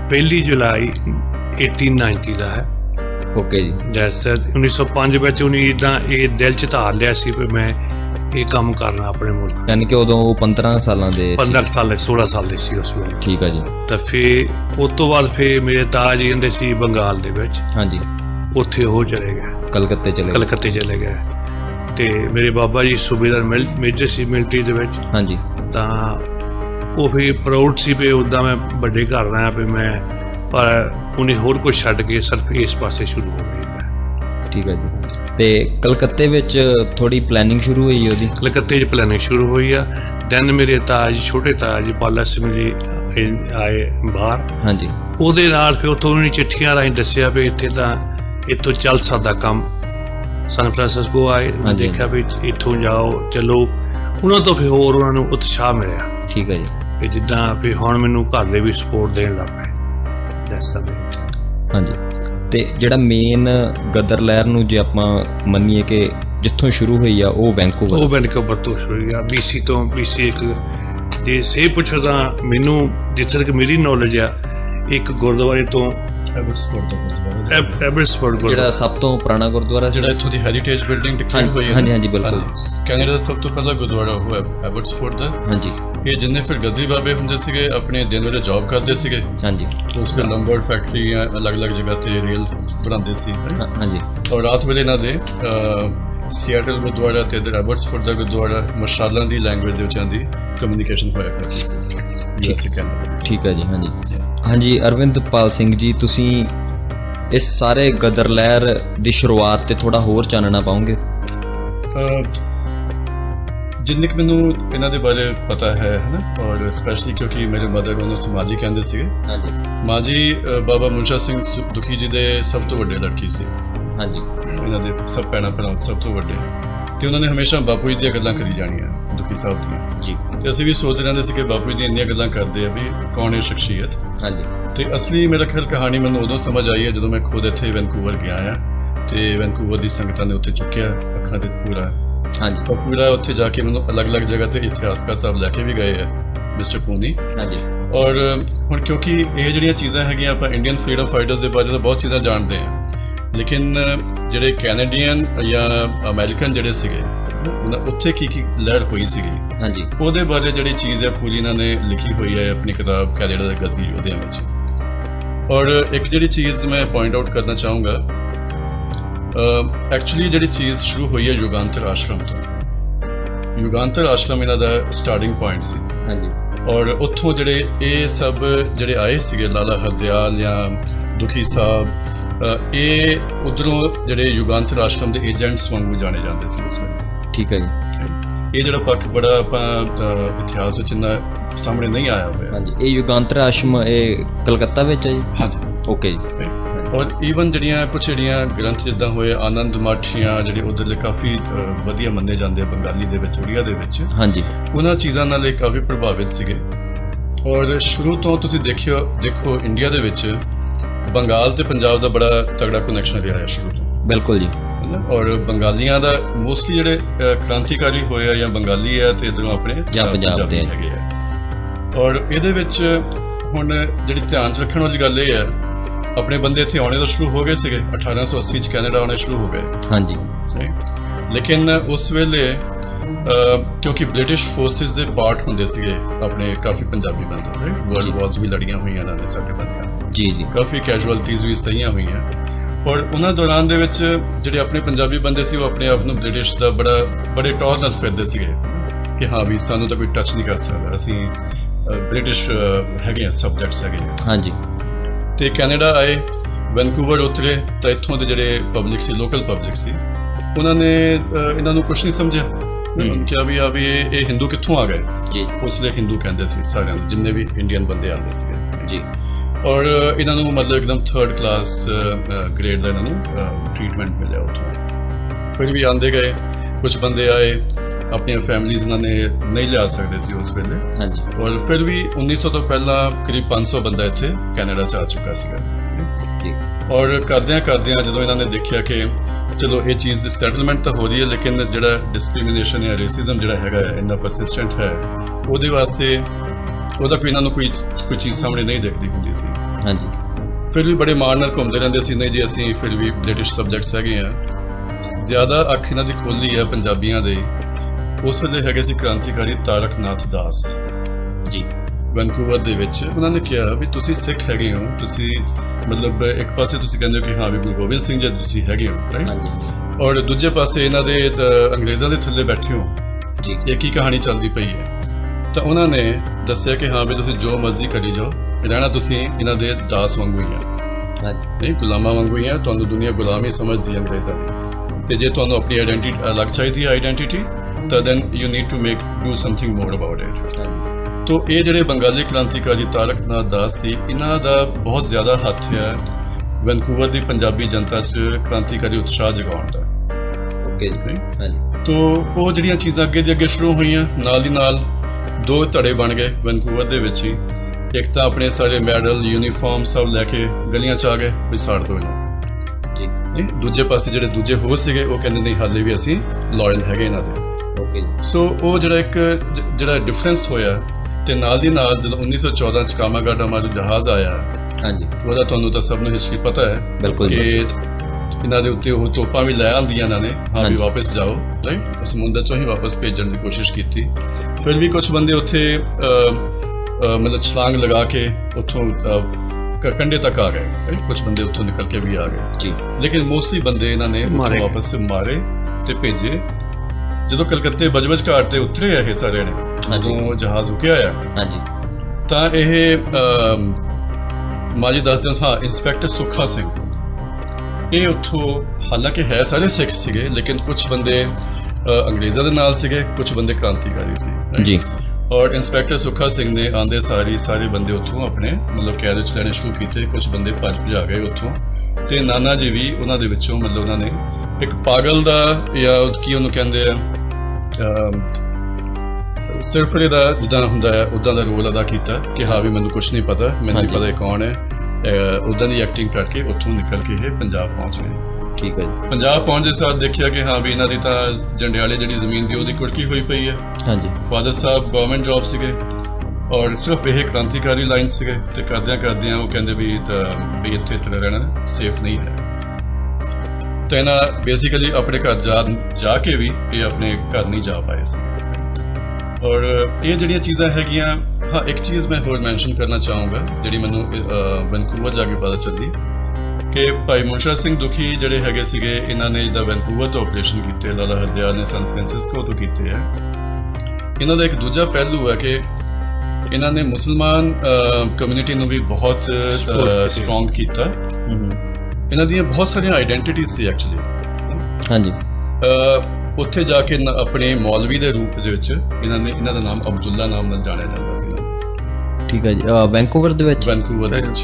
ਪਹਿਲੀ ਜੁਲਾਈ eighteen ninety ਦਾ ਹੈ। ਓਕੇ ਜੀ। ਦੈਟਸ ਉੱਨੀ ਸੌ ਪੰਜ ਵਿੱਚ ਉਹਨੇ ਇੱਦਾਂ ਇਹ ਦਿਲ 'ਚ ਧਾਰ ਲਿਆ ਸੀ ਵੀ ਮੈਂ ਇਹ ਕੰਮ ਕਰਨਾ ਆਪਣੇ ਮੁਲਕ। ਯਾਨੀ ਕਿ ਉਦੋਂ ਉਹ ਪੰਦਰਾਂ ਸਾਲਾਂ ਦੇ ਪੰਦਰਾਂ ਸਾਲ ਸੋਲਾਂ ਸਾਲ ਦੇ ਸੀ ਉਸ ਵੇਲੇ। ਠੀਕ ਆ ਜੀ। ਤਾਂ ਫਿਰ ਉਸ ਤੋਂ ਬਾਅਦ ਫਿਰ ਮੇਰੇ ਤਾਇਆ ਜੀ ਰਹਿੰਦੇ ਸੀ ਬੰਗਾਲ ਦੇ ਵਿੱਚ। ਹਾਂਜੀ। ਉੱਥੇ ਉਹ ਚਲੇ ਗਏ, ਕਲਕੱਤੇ ਚਲੇ ਕਲਕੱਤੇ ਚਲੇ ਗਏ। ਤੇ ਮੇਰੇ ਬਾਬਾ ਜੀ ਸੂਬੇਦਾਰ ਮਿਲ ਮੇਜਰ ਸੀ ਮਿਲਟਰੀ ਦੇ ਵਿੱਚ। ਹਾਂਜੀ। ਤਾਂ ਉਹ ਫਿਰ ਪ੍ਰਾਊਡ ਸੀ ਵੀ ਉੱਦਾਂ ਮੈਂ ਵੱਡੇ ਘਰ ਰਿਹਾ ਵੀ ਮੈਂ, ਪਰ ਉਹਨੇ ਹੋਰ ਕੁਝ ਛੱਡ ਕੇ ਸਿਰਫ ਇਸ ਪਾਸੇ ਸ਼ੁਰੂ ਹੋ ਗਈ। ਠੀਕ ਹੈ ਜੀ। ਤੇ ਕਲਕੱਤੇ ਵਿੱਚ ਥੋੜੀ ਪਲੈਨਿੰਗ ਸ਼ੁਰੂ ਹੋਈ ਉਹਦੀ? ਕਲਕੱਤੇ 'ਚ ਪਲੈਨਿੰਗ ਸ਼ੁਰੂ ਹੋਈ ਆ। ਦੈਨ ਮੇਰੇ ਤਾਇਆ ਜੀ, ਛੋਟੇ ਤਾਇਆ ਜੀ ਪਾਲਾ ਸਿੰਘ ਜੀ ਆਏ ਬਾਹਰ। ਹਾਂਜੀ। ਉਹਦੇ ਨਾਲ ਫਿਰ ਉੱਥੋਂ ਉਹਨੇ ਚਿੱਠੀਆਂ ਰਾਹੀਂ ਦੱਸਿਆ ਵੀ ਇੱਥੇ ਤਾਂ ਇੱਥੋਂ ਚੱਲ ਸਕਦਾ ਕੰਮ। ਸਨ ਫਰਾਂਸਿਸਕੋ ਆਏ, ਦੇਖਿਆ ਵੀ ਇੱਥੋਂ ਜਾਓ ਚਲੋ। ਉਹਨਾਂ ਤੋਂ ਫਿਰ ਹੋਰ ਉਹਨਾਂ ਨੂੰ ਉਤਸ਼ਾਹ ਮਿਲਿਆ। ਠੀਕ ਹੈ ਜੀ। ਤੇ ਜਿੱਦਾਂ ਵੀ ਹੁਣ ਮੈਨੂੰ ਘਰ ਦੇ ਵੀ ਸਪੋਰਟ ਦੇਣ ਲੱਗ ਪਏ। ਹਾਂਜੀ। ਤੇ ਜਿਹੜਾ ਮੇਨ ਗਦਰ ਲਹਿਰ ਨੂੰ ਜੇ ਆਪਾਂ ਮੰਨੀਏ ਕਿ ਜਿੱਥੋਂ ਸ਼ੁਰੂ ਹੋਈ ਆ ਉਹ ਵੈਂਕੂਵਰ ਉਹ ਵੈਂਕੂਵਰ ਤੋਂ ਸ਼ੁਰੂ ਹੋਈ ਆ। ਬੀਸੀ ਤੋਂ ਬੀਸੀ ਇੱਕ ਜੇ ਸਹੀ ਪੁੱਛੋ ਤਾਂ ਮੈਨੂੰ ਜਿੱਥੇ ਤੱਕ ਮੇਰੀ ਨੌਲੇਜ ਆ ਇੱਕ ਗੁਰਦੁਆਰੇ ਤੋਂ ਐਬਟਸਫੋਰਡ ਤੋਂ ਐਬਟਸਫੋਰਡ ਜਿਹੜਾ ਸਭ ਤੋਂ ਪੁਰਾਣਾ ਗੁਰਦੁਆਰਾ ਜਿਹੜਾ ਇੱਥੋਂ ਦੀ ਹੈਰੀਟੇਜ ਬਿਲਡਿੰਗ ਟਿਕਾਈ ਹੋਈ ਹੈ। ਹਾਂਜੀ ਹਾਂਜੀ ਬਿਲਕੁਲ। ਕੈਨੇਡਾ ਦਾ ਸਭ ਤੋਂ ਪਹਿਲਾ ਗੁਰਦੁਆਰਾ ਉਹ ਐਬਟਸਫੋਰਡ ਦਾ। ਹਾਂਜੀ। ਇਹ ਜਿੰਨੇ ਫਿਰ ਗੱਦੀ ਬਾਬੇ ਹੁੰਦੇ ਸੀਗੇ ਆਪਣੇ ਦਿਨ ਵੇਲੇ ਜੌਬ ਕਰਦੇ ਸੀਗੇ। ਹਾਂਜੀ। ਉਸ ਦੇ ਲੰਬਰਡ ਫੈਕਟਰੀਆਂ ਅਲੱਗ-ਅਲੱਗ ਜਗ੍ਹਾ ਤੇ ਰੇਲ ਬਣਾਉਂਦੇ ਸੀ। ਹਾਂਜੀ। ਔਰ ਰਾਤ ਵੇਲੇ ਇਹਨਾਂ ਦੇ ਸੀਐਟਲ ਗੁਰਦੁਆਰਾ ਤੇ ਇਧਰ ਐਬਟਸਫੋਰਡ ਦਾ ਗੁਰਦੁਆਰਾ ਮਸ਼ਾਲਾਂ ਦੀ ਲੈਂਗੁਏਜ ਦੇ ਵਿੱਚ ਦੀ ਕਮਿਊਨੀਕੇਸ਼ਨ ਹੋਇਆ ਕਰਦੀ ਸੀ ਯੂਐਸਏ ਕੈਨੇਡਾ। ਠੀਕ ਹੈ ਜੀ। ਹਾਂਜੀ ਹਾਂਜੀ। ਅਰਵਿੰਦਪਾਲ ਸਿੰਘ ਜੀ, ਤੁਸੀਂ ਇਸ ਸਾਰੇ ਗਦਰ ਲਹਿਰ ਦੀ ਸ਼ੁਰੂਆਤ ਤੇ ਥੋੜਾ ਹੋਰ ਚਾਨਣਾ ਪਾਉਂਗੇ? ਜਿੰਨੇ ਕੁ ਮੈਨੂੰ ਇਹਨਾਂ ਦੇ ਬਾਰੇ ਪਤਾ ਹੈ ਹੈ ਨਾ, ਔਰ ਸਪੈਸ਼ਲੀ ਕਿਉਂਕਿ ਮੇਰੇ ਮਦਰ ਉਹਨੂੰ ਸਮਾਜੀ ਕਹਿੰਦੇ ਸੀਗੇ। ਹਾਂਜੀ। ਮਾਂ ਜੀ ਬਾਬਾ ਮੁਨਸ਼ਾ ਸਿੰਘ ਦੁਖੀ ਜੀ ਦੇ ਸਭ ਤੋਂ ਵੱਡੇ ਲੜਕੀ ਸੀ। ਹਾਂਜੀ। ਇਹਨਾਂ ਦੇ ਸਭ ਭੈਣਾਂ ਭਰਾ ਸਭ ਤੋਂ ਵੱਡੇ, ਤੇ ਉਹਨਾਂ ਨੇ ਹਮੇਸ਼ਾ ਬਾਪੂ ਜੀ ਦੀਆਂ ਗੱਲਾਂ ਕਰੀ ਜਾਣੀਆਂ ਦੁਖੀ ਸਾਹਿਬ ਦੀਆਂ ਜੀ। ਤੇ ਅਸੀਂ ਵੀ ਸੋਚ ਰਹਿੰਦੇ ਸੀ ਕਿ ਬਾਪੂ ਜੀ ਦੀਆਂ ਇੰਨੀਆਂ ਗੱਲਾਂ ਕਰਦੇ ਆ ਵੀ ਕੌਣ ਹੈ ਸ਼ਖਸੀਅਤ। ਹਾਂਜੀ। ਤੇ ਅਸਲੀ ਮੇਰਾ ਖਿਆਲ ਕਹਾਣੀ ਮੈਨੂੰ ਉਦੋਂ ਸਮਝ ਆਈ ਹੈ ਜਦੋਂ ਮੈਂ ਖੁਦ ਇੱਥੇ ਵੈਨਕੂਵਰ ਗਿਆ ਆ ਤੇ ਵੈਨਕੂਵਰ ਦੀ ਸੰਗਤਾਂ ਨੇ ਉੱਥੇ ਚੁੱਕਿਆ ਅੱਖਾਂ ਦੇ ਪੂਰਾ। ਹਾਂਜੀ। ਉਹ ਪੂਰਾ ਉੱਥੇ ਜਾ ਕੇ ਮੈਨੂੰ ਅਲੱਗ-ਅਲੱਗ ਜਗ੍ਹਾ ਤੇ ਇਤਿਹਾਸਕਾਰ ਸਾਹਿਬ ਲੈ ਕੇ ਵੀ ਗਏ ਹੈ ਮਿਸਟਰ ਪੂਨੀ। ਹਾਂਜੀ। ਔਰ ਹੁਣ ਕਿਉਂਕਿ ਇਹ ਜਿਹੜੀਆਂ ਚੀਜ਼ਾਂ ਹੈਗੀਆਂ ਆਪਾਂ ਇੰਡੀਅਨ ਫਰੀडम ਫਾਈਟਰਸ ਦੇ ਬਾਰੇ ਤਾਂ ਬਹੁਤ ਚੀਜ਼ਾਂ ਜਾਣਦੇ ਹਾਂ, ਲੇਕਿਨ ਜਿਹੜੇ ਕੈਨੇਡੀਅਨ ਜਾਂ ਅਮਰੀਕਨ ਜਿਹੜੇ ਸੀਗੇ ਉੱਥੇ ਕੀ ਕੀ ਲਹਿਰ ਹੋਈ ਸੀਗੀ, ਹਾਂਜੀ, ਉਹਦੇ ਬਾਰੇ ਜਿਹੜੀ ਚੀਜ਼ ਹੈ ਪੂਰੀ ਇਹਨਾਂ ਨੇ ਲਿਖੀ ਹੋਈ ਹੈ ਆਪਣੀ ਕਿਤਾਬ ਕੈਨੇਡਾ ਦੀ ਗੱਦੀ ਉਹਦੇ ਵਿੱਚ। ਔਰ ਇੱਕ ਜਿਹੜੀ ਚੀਜ਼ ਮੈਂ ਪੁਆਇੰਟ ਆਊਟ ਕਰਨਾ ਚਾਹੂੰਗਾ, ਐਕਚੁਅਲੀ ਜਿਹੜੀ ਚੀਜ਼ ਸ਼ੁਰੂ ਹੋਈ ਹੈ ਯੁਗਾਂਤਰ ਆਸ਼ਰਮ ਤੋਂ। ਯੁਗਾਂਤਰ ਆਸ਼ਰਮ ਇਹਨਾਂ ਦਾ ਸਟਾਰਟਿੰਗ ਪੁਆਇੰਟ ਸੀ। ਹਾਂਜੀ। ਔਰ ਉੱਥੋਂ ਜਿਹੜੇ ਇਹ ਸਭ ਜਿਹੜੇ ਆਏ ਸੀਗੇ ਲਾਲਾ ਹਰਦਿਆਲ ਜਾਂ ਦੁਖੀ ਸਾਹਿਬ, ਇਹ ਉੱਧਰੋਂ ਜਿਹੜੇ ਯੁਗਾਂਤਰ ਆਸ਼ਰਮ ਦੇ ਏਜੰਟਸ ਵਾਂਗੂ ਜਾਣੇ ਜਾਂਦੇ ਸੀ ਉਸ ਵੇਲੇ। ਠੀਕ ਹੈ ਜੀ। ਇਹ ਜਿਹੜਾ ਪੱਖ ਬੜਾ ਆਪਾਂ ਇਤਿਹਾਸ ਵਿੱਚ ਇੰਨਾ ਸਾਹਮਣੇ ਨਹੀਂ ਆਇਆ ਹੋਇਆ। ਹਾਂਜੀ। ਇਹ ਯੁਗਾਂਤਰ ਆਸ਼ਰਮ ਇਹ ਕਲਕੱਤਾ ਵਿੱਚ ਹੈ ਜੀ? ਹਾਂਜੀ। ਓਕੇ ਜੀ। ਔਰ ਈਵਨ ਜਿਹੜੀਆਂ ਕੁਛ ਜਿਹੜੀਆਂ ਗ੍ਰੰਥ ਜਿੱਦਾਂ ਹੋਏ ਆਨੰਦ ਮਾਠੀਆਂ ਜਿਹੜੇ ਉੱਧਰਲੇ ਕਾਫੀ ਵਧੀਆ ਮੰਨੇ ਜਾਂਦੇ ਬੰਗਾਲੀ ਦੇ ਵਿੱਚ, ਉੜੀਆ ਦੇ ਵਿੱਚ। ਹਾਂਜੀ। ਉਹਨਾਂ ਚੀਜ਼ਾਂ ਨਾਲ ਇਹ ਕਾਫੀ ਪ੍ਰਭਾਵਿਤ ਸੀਗੇ। ਔਰ ਸ਼ੁਰੂ ਤੋਂ ਤੁਸੀਂ ਦੇਖਿਓ ਦੇਖੋ ਇੰਡੀਆ ਦੇ ਵਿੱਚ ਬੰਗਾਲ ਤੇ ਪੰਜਾਬ ਦਾ ਬੜਾ ਤਗੜਾ ਕਨੈਕਸ਼ਨ ਰਿਹਾ ਹੈ ਸ਼ੁਰੂ ਤੋਂ। ਬਿਲਕੁਲ ਜੀ। ਔਰ ਬੰਗਾਲੀਆਂ ਦਾ ਮੋਸਟਲੀ ਜਿਹੜੇ ਕ੍ਰਾਂਤੀਕਾਰੀ ਹੋਏ ਆ ਜਾਂ ਬੰਗਾਲੀ ਆ ਤੇ ਇੱਧਰੋਂ ਆਪਣੇ ਪੰਜਾਬ ਦੇ ਹੈਗੇ ਆ। ਔਰ ਇਹਦੇ ਵਿੱਚ ਹੁਣ ਜਿਹੜੀ ਧਿਆਨ 'ਚ ਰੱਖਣ ਵਾਲੀ ਗੱਲ ਇਹ ਹੈ, ਆਪਣੇ ਬੰਦੇ ਇੱਥੇ ਆਉਣੇ ਤਾਂ ਸ਼ੁਰੂ ਹੋ ਗਏ ਸੀਗੇ, ਅਠਾਰਾਂ ਸੌ ਅੱਸੀ 'ਚ ਕੈਨੇਡਾ ਆਉਣੇ ਸ਼ੁਰੂ ਹੋ ਗਏ। ਹਾਂਜੀ। ਲੇਕਿਨ ਉਸ ਵੇਲੇ ਕਿਉਂਕਿ ਬ੍ਰਿਟਿਸ਼ ਫੋਰਸਿਸ ਦੇ ਪਾਰਟ ਹੁੰਦੇ ਸੀਗੇ ਆਪਣੇ ਕਾਫੀ ਪੰਜਾਬੀ ਬੰਦੇ, ਵਰਲਡ ਵਾਰਸ ਵੀ ਲੜੀਆਂ ਹੋਈਆਂ ਇਹਨਾਂ ਨੇ ਸਾਡੇ ਬੰਦਿਆਂ। ਜੀ ਜੀ। ਕਾਫੀ ਕੈਜੂਅਲਟੀਜ਼ ਵੀ ਸਹੀਆਂ ਹੋਈਆਂ। ਔਰ ਉਹਨਾਂ ਦੌਰਾਨ ਦੇ ਵਿੱਚ ਜਿਹੜੇ ਆਪਣੇ ਪੰਜਾਬੀ ਬੰਦੇ ਸੀ ਉਹ ਆਪਣੇ ਆਪ ਨੂੰ ਬ੍ਰਿਟਿਸ਼ ਦਾ ਬੜਾ ਬੜੇ ਟੌਰ ਨਾਲ ਫਿਰਦੇ ਸੀਗੇ ਕਿ ਹਾਂ ਵੀ ਸਾਨੂੰ ਤਾਂ ਕੋਈ ਟੱਚ ਨਹੀਂ ਕਰ ਸਕਦਾ, ਅਸੀਂ ਬ੍ਰਿਟਿਸ਼ ਹੈਗੇ ਹਾਂ, ਸਬਜੈਕਟਸ ਹੈਗੇ। ਹਾਂਜੀ। ਤੇ ਕੈਨੇਡਾ ਆਏ, ਵੈਨਕੂਵਰ ਉਤਰੇ ਤਾਂ ਇੱਥੋਂ ਦੇ ਜਿਹੜੇ ਪਬਲਿਕ ਸੀ, ਲੋਕਲ ਪਬਲਿਕ ਸੀ, ਉਹਨਾਂ ਨੇ ਇਹਨਾਂ ਨੂੰ ਕੁਛ ਨਹੀਂ ਸਮਝਿਆ। ਕਿਹਾ ਵੀ ਆ ਵੀ ਇਹ ਹਿੰਦੂ ਕਿੱਥੋਂ ਆ ਗਏ ਜੀ। ਉਸ ਲਈ ਹਿੰਦੂ ਕਹਿੰਦੇ ਸੀ ਸਾਰਿਆਂ ਨੂੰ, ਜਿੰਨੇ ਵੀ ਇੰਡੀਅਨ ਬੰਦੇ ਆਉਂਦੇ ਸੀਗੇ ਜੀ। ਔਰ ਇਹਨਾਂ ਨੂੰ ਮਤਲਬ ਇੱਕਦਮ ਥਰਡ ਕਲਾਸ ਗ੍ਰੇਡ ਦਾ ਇਹਨਾਂ ਨੂੰ ਟ੍ਰੀਟਮੈਂਟ ਮਿਲਿਆ ਉੱਥੋਂ। ਫਿਰ ਵੀ ਆਉਂਦੇ ਗਏ, ਕੁਛ ਬੰਦੇ ਆਏ, ਆਪਣੀਆਂ ਫੈਮਲੀਜ਼ ਇਹਨਾਂ ਨੇ ਨਹੀਂ ਲਿਆ ਸਕਦੇ ਸੀ ਉਸ ਵੇਲੇ। ਹਾਂਜੀ। ਔਰ ਫਿਰ ਵੀ ਉੱਨੀ ਸੌ ਤੋਂ ਪਹਿਲਾਂ ਕਰੀਬ ਪੰਜ ਸੌ ਬੰਦਾ ਇੱਥੇ ਕੈਨੇਡਾ 'ਚ ਆ ਚੁੱਕਾ ਸੀਗਾ। ਔਰ ਕਰਦਿਆਂ ਕਰਦਿਆਂ ਜਦੋਂ ਇਹਨਾਂ ਨੇ ਦੇਖਿਆ ਕਿ ਚਲੋ ਇਹ ਚੀਜ਼ ਸੈਟਲਮੈਂਟ ਤਾਂ ਹੋ ਰਹੀ ਹੈ, ਲੇਕਿਨ ਜਿਹੜਾ ਡਿਸਕ੍ਰਿਮੀਨੇਸ਼ਨ ਜਾਂ ਰੇਸਿਜ਼ਮ ਜਿਹੜਾ ਹੈਗਾ ਇੰਨਾ ਪਰਸਿਸਟੈਂਟ ਹੈ, ਉਹਦੇ ਵਾਸਤੇ ਉਹਦਾ ਕੋਈ ਇਹਨਾਂ ਨੂੰ ਕੋਈ ਕੋਈ ਚੀਜ਼ ਸਾਹਮਣੇ ਨਹੀਂ ਦੇਖਦੀ ਹੁੰਦੀ ਸੀ। ਹਾਂਜੀ। ਫਿਰ ਵੀ ਬੜੇ ਮਾਣ ਨਾਲ ਘੁੰਮਦੇ ਰਹਿੰਦੇ ਸੀ, ਨਹੀਂ ਜੀ ਅਸੀਂ ਫਿਰ ਵੀ ਬ੍ਰਿਟਿਸ਼ ਸਬਜੈਕਟਸ ਹੈਗੇ ਆ। ਜ਼ਿਆਦਾ ਅੱਖ ਇਹਨਾਂ ਦੀ ਖੋਲ੍ਹੀ ਹੈ ਪੰਜਾਬੀਆਂ ਦੇ ਉਸ ਵੇਲੇ ਹੈਗੇ ਸੀ ਕ੍ਰਾਂਤੀਕਾਰੀ ਤਾਰਕ ਨਾਥ ਦਾਸ ਜੀ, ਵੈਨਕੂਵਰ ਦੇ ਵਿੱਚ। ਉਹਨਾਂ ਨੇ ਕਿਹਾ ਵੀ ਤੁਸੀਂ ਸਿੱਖ ਹੈਗੇ ਹੋ, ਤੁਸੀਂ ਮਤਲਬ ਇੱਕ ਪਾਸੇ ਤੁਸੀਂ ਕਹਿੰਦੇ ਹੋ ਕਿ ਹਾਂ ਵੀ ਗੁਰੂ ਗੋਬਿੰਦ ਸਿੰਘ ਜੀ ਤੁਸੀਂ ਹੈਗੇ ਹੋ, ਰਾਈਟ, ਔਰ ਦੂਜੇ ਪਾਸੇ ਇਹਨਾਂ ਦੇ ਅੰਗਰੇਜ਼ਾਂ ਦੇ ਥੱਲੇ ਬੈਠੇ ਹੋ ਜੀ, ਇੱਕ ਹੀ ਕਹਾਣੀ ਚੱਲਦੀ ਪਈ ਹੈ। ਤਾਂ ਉਹਨਾਂ ਨੇ ਦੱਸਿਆ ਕਿ ਹਾਂ ਵੀ ਤੁਸੀਂ ਜੋ ਮਰਜ਼ੀ ਕਰੀ ਜਾਓ, ਰਹਿਣਾ ਤੁਸੀਂ ਇਹਨਾਂ ਦੇ ਦਾਸ ਵਾਂਗੂ ਹੀ ਆ, ਨਹੀਂ ਗੁਲਾਮਾਂ ਵਾਂਗੂ ਹੀ ਆ। ਤੁਹਾਨੂੰ ਦੁਨੀਆ ਗੁਲਾਮ ਹੀ ਸਮਝਦੀ ਹੈ ਅੰਗਰੇਜ਼ਾਂ ਦੀ, ਅਤੇ ਜੇ ਤੁਹਾਨੂੰ ਆਪਣੀ ਆਈਡੈਂਟੀ ਅਲੱਗ ਚਾਹੀਦੀ ਹੈ ਆਈਡੈਂਟੀਟੀ, ਤਾਂ then you need to make do something more about it. ਤੋ ਇਹ ਜਿਹੜੇ ਬੰਗਾਲੀ ਕ੍ਰਾਂਤੀਕਾਰੀ ਤਾਰਕ ਨਾਥ ਦਾਸ ਸੀ, ਇਹਨਾਂ ਦਾ ਬਹੁਤ ਜ਼ਿਆਦਾ ਹੱਥ ਹੈ ਵੈਨਕੂਵਰ ਦੀ ਪੰਜਾਬੀ ਜਨਤਾ 'ਚ ਕ੍ਰਾਂਤੀਕਾਰੀ ਉਤਸ਼ਾਹ ਜਗਾਉਣ ਦਾ। ਓਕੇ ਜੀ, ਹਾਂਜੀ। ਤੋ ਉਹ ਜਿਹੜੀਆਂ ਚੀਜ਼ਾਂ ਅੱਗੇ ਦੀ ਅੱਗੇ ਸ਼ੁਰੂ ਹੋਈਆਂ, ਨਾਲ ਦੀ ਨਾਲ ਦੋ ਧੜੇ ਬਣ ਗਏ ਵੈਨਕੂਵਰ ਦੇ ਵਿੱਚ ਹੀ। ਇੱਕ ਤਾਂ ਆਪਣੇ ਸਾਰੇ ਮੈਡਲ ਯੂਨੀਫਾਰਮ ਸਭ ਲੈ ਕੇ ਗਲੀਆਂ 'ਚ ਆ ਗਏ ਵੀ ਸਾੜ ਦੋ ਇਹਨਾਂ ਜੀ। ਦੂਜੇ ਪਾਸੇ ਜਿਹੜੇ ਦੂਜੇ ਹੋਰ ਸੀਗੇ ਉਹ ਕਹਿੰਦੇ ਨਹੀਂ ਹਾਲੇ ਵੀ ਅਸੀਂ ਲਾਇਲ ਹੈਗੇ ਇਹਨਾਂ ਦੇ। ਓਕੇ, ਸੋ ਉਹ ਜਿਹੜਾ ਇੱਕ ਜਿਹੜਾ ਡਿਫਰੈਂਸ ਹੋਇਆ, ਤੇ ਨਾਲ ਦੀ ਨਾਲ ਜਦੋਂ ਉੱਨੀ ਸੌ ਚੌਦਾਂ 'ਚ ਕਾਮਾਗਾਟਾ ਮਾਰੂ ਜਹਾਜ਼ ਆਇਆ, ਹਾਂਜੀ, ਉਹਦਾ ਤੁਹਾਨੂੰ ਤਾਂ ਸਭ ਨੂੰ ਹਿਸਟਰੀ ਪਤਾ ਹੈ ਬਿਲਕੁਲ ਕਿ ਇਹਨਾਂ ਦੇ ਉੱਤੇ ਉਹ ਤੋਪਾਂ ਵੀ ਲੈ ਆਉਂਦੀਆਂ ਇਹਨਾਂ ਨੇ, ਹਾਂ ਵੀ ਵਾਪਸ ਜਾਓ, ਰਾਈਟ, ਸਮੁੰਦਰ 'ਚੋਂ ਹੀ ਵਾਪਸ ਭੇਜਣ ਦੀ ਕੋਸ਼ਿਸ਼ ਕੀਤੀ। ਫਿਰ ਵੀ ਕੁਛ ਬੰਦੇ ਉੱਥੇ ਮਤਲਬ ਛਲਾਂਗ ਲਗਾ ਕੇ ਉੱਥੋਂ ਕੰਢੇ ਤੱਕ ਆ ਗਏ, ਕੁਛ ਬੰਦੇ ਉੱਥੋਂ ਨਿਕਲ ਕੇ ਵੀ ਆ ਗਏ ਜੀ, ਲੇਕਿਨ ਮੋਸਟਲੀ ਬੰਦੇ ਇਹਨਾਂ ਨੇ ਵਾਪਸ ਮਾਰੇ ਤੇ ਭੇਜੇ। ਜਦੋਂ ਕਲਕੱਤੇ ਬਜਬਜ ਘਾਟ ਤੇ ਉਤਰੇ ਇਹ ਸਾਰੇ ਨੇ, ਜਦੋਂ ਜਹਾਜ਼ ਰੁਕਿਆ ਆ, ਹਾਂਜੀ, ਤਾਂ ਇਹ ਮਾਜੀ ਦੱਸਦੇ ਹਾਂ ਇੰਸਪੈਕਟਰ ਸੁੱਖਾ ਸਿੰਘ, ਇਹ ਉੱਥੋਂ ਹਾਲਾਂਕਿ ਹੈ ਸਾਰੇ ਸਿੱਖ ਸੀਗੇ, ਲੇਕਿਨ ਕੁਛ ਬੰਦੇ ਅੰਗਰੇਜ਼ਾਂ ਦੇ ਨਾਲ ਸੀਗੇ, ਕੁਛ ਬੰਦੇ ਕ੍ਰਾਂਤੀਕਾਰੀ ਸੀ ਜੀ। ਔਰ ਇੰਸਪੈਕਟਰ ਸੁੱਖਾ ਸਿੰਘ ਨੇ ਆਉਂਦੇ ਸਾਰੀ ਸਾਰੇ ਬੰਦੇ ਉੱਥੋਂ ਆਪਣੇ ਮਤਲਬ ਕੈਦ ਵਿੱਚ ਲੈਣੇ ਸ਼ੁਰੂ ਕੀਤੇ। ਕੁਛ ਬੰਦੇ ਭੱਜ ਭਜਾ ਗਏ ਉੱਥੋਂ, ਤੇ ਨਾਨਾ ਜੀ ਵੀ ਉਹਨਾਂ ਦੇ ਵਿੱਚੋਂ ਮਤਲਬ ਉਹਨਾਂ ਨੇ ਇੱਕ ਪਾਗਲ ਦਾ ਜਾਂ ਕੀ ਉਹਨੂੰ ਕਹਿੰਦੇ ਆ ਸਿਰਫਰੇ ਦਾ ਜਿੱਦਾਂ ਹੁੰਦਾ ਹੈ ਉੱਦਾਂ ਦਾ ਰੋਲ ਅਦਾ ਕੀਤਾ ਕਿ ਹਾਂ ਵੀ ਮੈਨੂੰ ਕੁਛ ਨਹੀਂ ਪਤਾ, ਮੈਨੂੰ ਨਹੀਂ ਪਤਾ ਇਹ ਕੌਣ ਹੈ, ਉੱਦਾਂ ਦੀ ਐਕਟਿੰਗ ਕਰਕੇ ਉੱਥੋਂ ਨਿਕਲ ਕੇ ਇਹ ਪੰਜਾਬ ਪਹੁੰਚ ਗਏ। ਠੀਕ ਹੈ ਜੀ। ਪੰਜਾਬ ਪਹੁੰਚ ਦੇ ਸਾਥ ਦੇਖਿਆ ਕਿ ਹਾਂ ਵੀ ਇਹਨਾਂ ਦੀ ਤਾਂ ਜੰਡਿਆਲੇ ਜਿਹੜੀ ਜ਼ਮੀਨ ਦੀ ਉਹਦੀ ਕੁੜਕੀ ਹੋਈ ਪਈ ਹੈ। ਹਾਂਜੀ। ਫਾਦਰ ਸਾਹਿਬ ਗਵਰਨਮੈਂਟ ਜੌਬ ਸੀਗੇ ਔਰ ਸਿਰਫ ਇਹ ਕ੍ਰਾਂਤੀਕਾਰੀ ਲਾਈਨ ਸੀਗੇ, ਤੇ ਕਰਦਿਆਂ ਕਰਦਿਆਂ ਉਹ ਕਹਿੰਦੇ ਵੀ ਵੀ ਇੱਥੇ ਇੱਥੇ ਰਹਿਣਾ ਸੇਫ ਨਹੀਂ ਹੈ। ਤਾਂ ਇਹਨਾਂ ਬੇਸਿਕਲੀ ਆਪਣੇ ਘਰ ਜਾ ਜਾ ਕੇ ਵੀ ਇਹ ਆਪਣੇ ਘਰ ਨਹੀਂ ਜਾ ਪਾਏ ਸੀ। ਔਰ ਇਹ ਜਿਹੜੀਆਂ ਚੀਜ਼ਾਂ ਹੈਗੀਆਂ, ਹਾਂ ਇੱਕ ਚੀਜ਼ ਮੈਂ ਹੋਰ ਮੈਂਸ਼ਨ ਕਰਨਾ ਚਾਹੂੰਗਾ ਜਿਹੜੀ ਮੈਨੂੰ ਵੈਨਕੂਵਰ ਜਾ ਕੇ ਪਤਾ ਚੱਲੀ ਕਿ ਭਾਈ ਮੁਨਸ਼ਾ ਸਿੰਘ ਦੁਖੀ ਜਿਹੜੇ ਹੈਗੇ ਸੀਗੇ, ਇਹਨਾਂ ਨੇ ਜਿੱਦਾਂ ਵੈਨਕੂਵਰ ਤੋਂ ਆਪਰੇਸ਼ਨ ਕੀਤੇ, ਲਾਲਾ ਹਰਦਿਆਲ ਨੇ ਸੈਨ ਫਰਾਂਸਿਸਕੋ ਤੋਂ ਕੀਤੇ ਹੈ। ਇਹਨਾਂ ਦਾ ਇੱਕ ਦੂਜਾ ਪਹਿਲੂ ਹੈ ਕਿ ਇਹਨਾਂ ਨੇ ਮੁਸਲਮਾਨ ਕਮਿਊਨਿਟੀ ਨੂੰ ਵੀ ਬਹੁਤ ਸਟਰੋਂਗ ਕੀਤਾ। ਇਹਨਾਂ ਦੀਆਂ ਬਹੁਤ ਸਾਰੀਆਂ ਆਈਡੈਂਟੀਟੀਜ਼ ਸੀ ਐਕਚੁਅਲੀ। ਹਾਂਜੀ। ਉੱਥੇ ਜਾ ਕੇ ਆਪਣੇ ਮੌਲਵੀ ਦੇ ਰੂਪ ਦੇ ਵਿੱਚ ਇਹਨਾਂ ਨੇ ਇਹਨਾਂ ਦਾ ਨਾਮ ਅਬਦੁੱਲਾ ਨਾਮ ਨਾਲ ਜਾਣਿਆ ਜਾਂਦਾ ਸੀ। ਠੀਕ ਹੈ ਜੀ। ਵੈਨਕੂਵਰ ਦੇ ਵਿੱਚ ਵੈਨਕੂਵਰ ਦੇ ਵਿੱਚ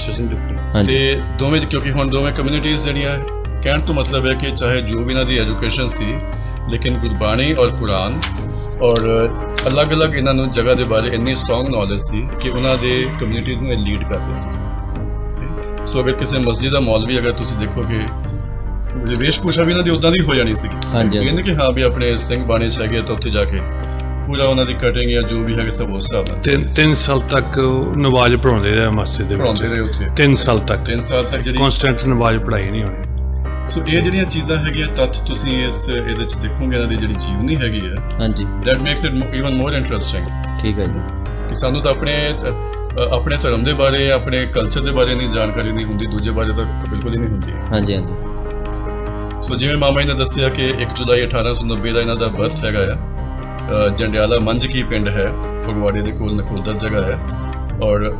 ਤੇ ਦੋਵੇਂ, ਕਿਉਂਕਿ ਹੁਣ ਦੋਵੇਂ ਕਮਿਊਨਿਟੀਜ਼ ਜਿਹੜੀਆਂ, ਕਹਿਣ ਤੋਂ ਮਤਲਬ ਹੈ ਕਿ ਚਾਹੇ ਜੋ ਵੀ ਇਹਨਾਂ ਦੀ ਐਜੂਕੇਸ਼ਨ ਸੀ, ਲੇਕਿਨ ਗੁਰਬਾਣੀ ਔਰ ਕੁਰਾਨ ਔਰ ਅਲੱਗ ਅਲੱਗ ਇਹਨਾਂ ਨੂੰ ਜਗ੍ਹਾ ਦੇ ਬਾਰੇ ਇੰਨੀ ਸਟਰੋਂਗ ਨੌਲੇਜ ਸੀ ਕਿ ਉਹਨਾਂ ਦੇ ਕਮਿਊਨਿਟੀ ਨੂੰ ਇਹ ਲੀਡ ਕਰਦੇ ਸੀ। ਸੋ ਅਗਰ ਕਿਸੇ ਮਸਜਿਦ ਦਾ ਮੌਲਵੀ ਅਗਰ ਤੁਸੀਂ ਦੇਖੋ ਕਿ ਵੇਸ਼ ਭੂਸ਼ਾ ਵੀ ਇਹਨਾਂ ਦੀ ਉੱਦਾਂ ਦੀ ਹੋ ਜਾਣੀ ਸੀਗੀ। ਕਹਿੰਦੇ ਕਿ ਹਾਂ ਵੀ ਆਪਣੇ ਸਿੰਘ ਬਾਣੇ 'ਚ ਹੈਗੇ ਤਾਂ ਉੱਥੇ ਜਾ ਕੇ ਪੂਰਾ ਉਹਨਾਂ ਦੀ ਕਟਿੰਗ ਜਾਂ ਜੋ ਵੀ ਹੈਗੇ ਸਭ ਉਸ ਹਿਸਾਬ ਨਾਲ। ਤਿੰਨ ਤਿੰਨ ਸਾਲ ਤੱਕ ਨਮਾਜ਼ ਪੜ੍ਹਾਉਂਦੇ ਰਹੇ ਮਸਜਿਦ ਦੇ ਵਿੱਚ, ਪੜ੍ਹਾਉਂਦੇ ਰਹੇ ਉੱਥੇ ਤਿੰਨ ਸਾਲ ਤੱਕ ਤਿੰਨ ਸਾਲ ਤੱਕ ਜਿਹੜੀ ਕਨਸਟੈਂਟ ਨਮਾਜ਼ ਪੜ੍ਹਾਈ ਨਹੀਂ ਹੋਣੀ। ਸੋ ਇਹ ਜਿਹੜੀਆਂ ਚੀਜ਼ਾਂ ਹੈਗੀਆਂ ਤੱਥ ਤੁਸੀਂ ਇਸ ਇਹਦੇ 'ਚ ਦੇਖੋਗੇ ਇਹਨਾਂ ਦੀ ਜਿਹੜੀ ਜੀਵਨੀ ਹੈਗੀ ਹੈ, ਹਾਂਜੀ, that makes it even more interesting. ਠੀਕ ਹੈ ਜੀ। ਕਿ ਸਾਨੂੰ ਤਾਂ ਆਪਣੇ ਆਪਣੇ ਧਰਮ ਦੇ ਬਾਰੇ, ਆਪਣੇ ਕਲਚਰ ਦੇ ਬਾਰੇ ਨਹੀਂ ਜਾਣਕਾਰੀ ਨਹੀਂ ਹੁੰਦੀ, ਦੂਜੇ ਬਾਰੇ ਤਾਂ ਬਿਲਕੁਲ ਹੀ ਨਹੀਂ ਹੁੰਦੀ। ਹਾਂਜੀ ਹਾਂਜੀ। ਸੋ ਜਿਵੇਂ ਮਾਮਾ ਜੀ ਨੇ ਦੱਸਿਆ ਕਿ ਇੱਕ ਜੁਲਾਈ ਅਠਾਰਾਂ ਸੌ ਨੱਬੇ ਦਾ ਇਹਨਾਂ ਦਾ ਬਰਥ ਹੈਗਾ ਆ। ਜੰਡਿਆਲਾ ਮੰਝਕੀ ਪਿੰਡ ਹੈ, ਫਗਵਾੜੇ ਦੇ ਕੋਲ ਨਕੋਦਰ ਜਗ੍ਹਾ ਹੈ, ਔਰ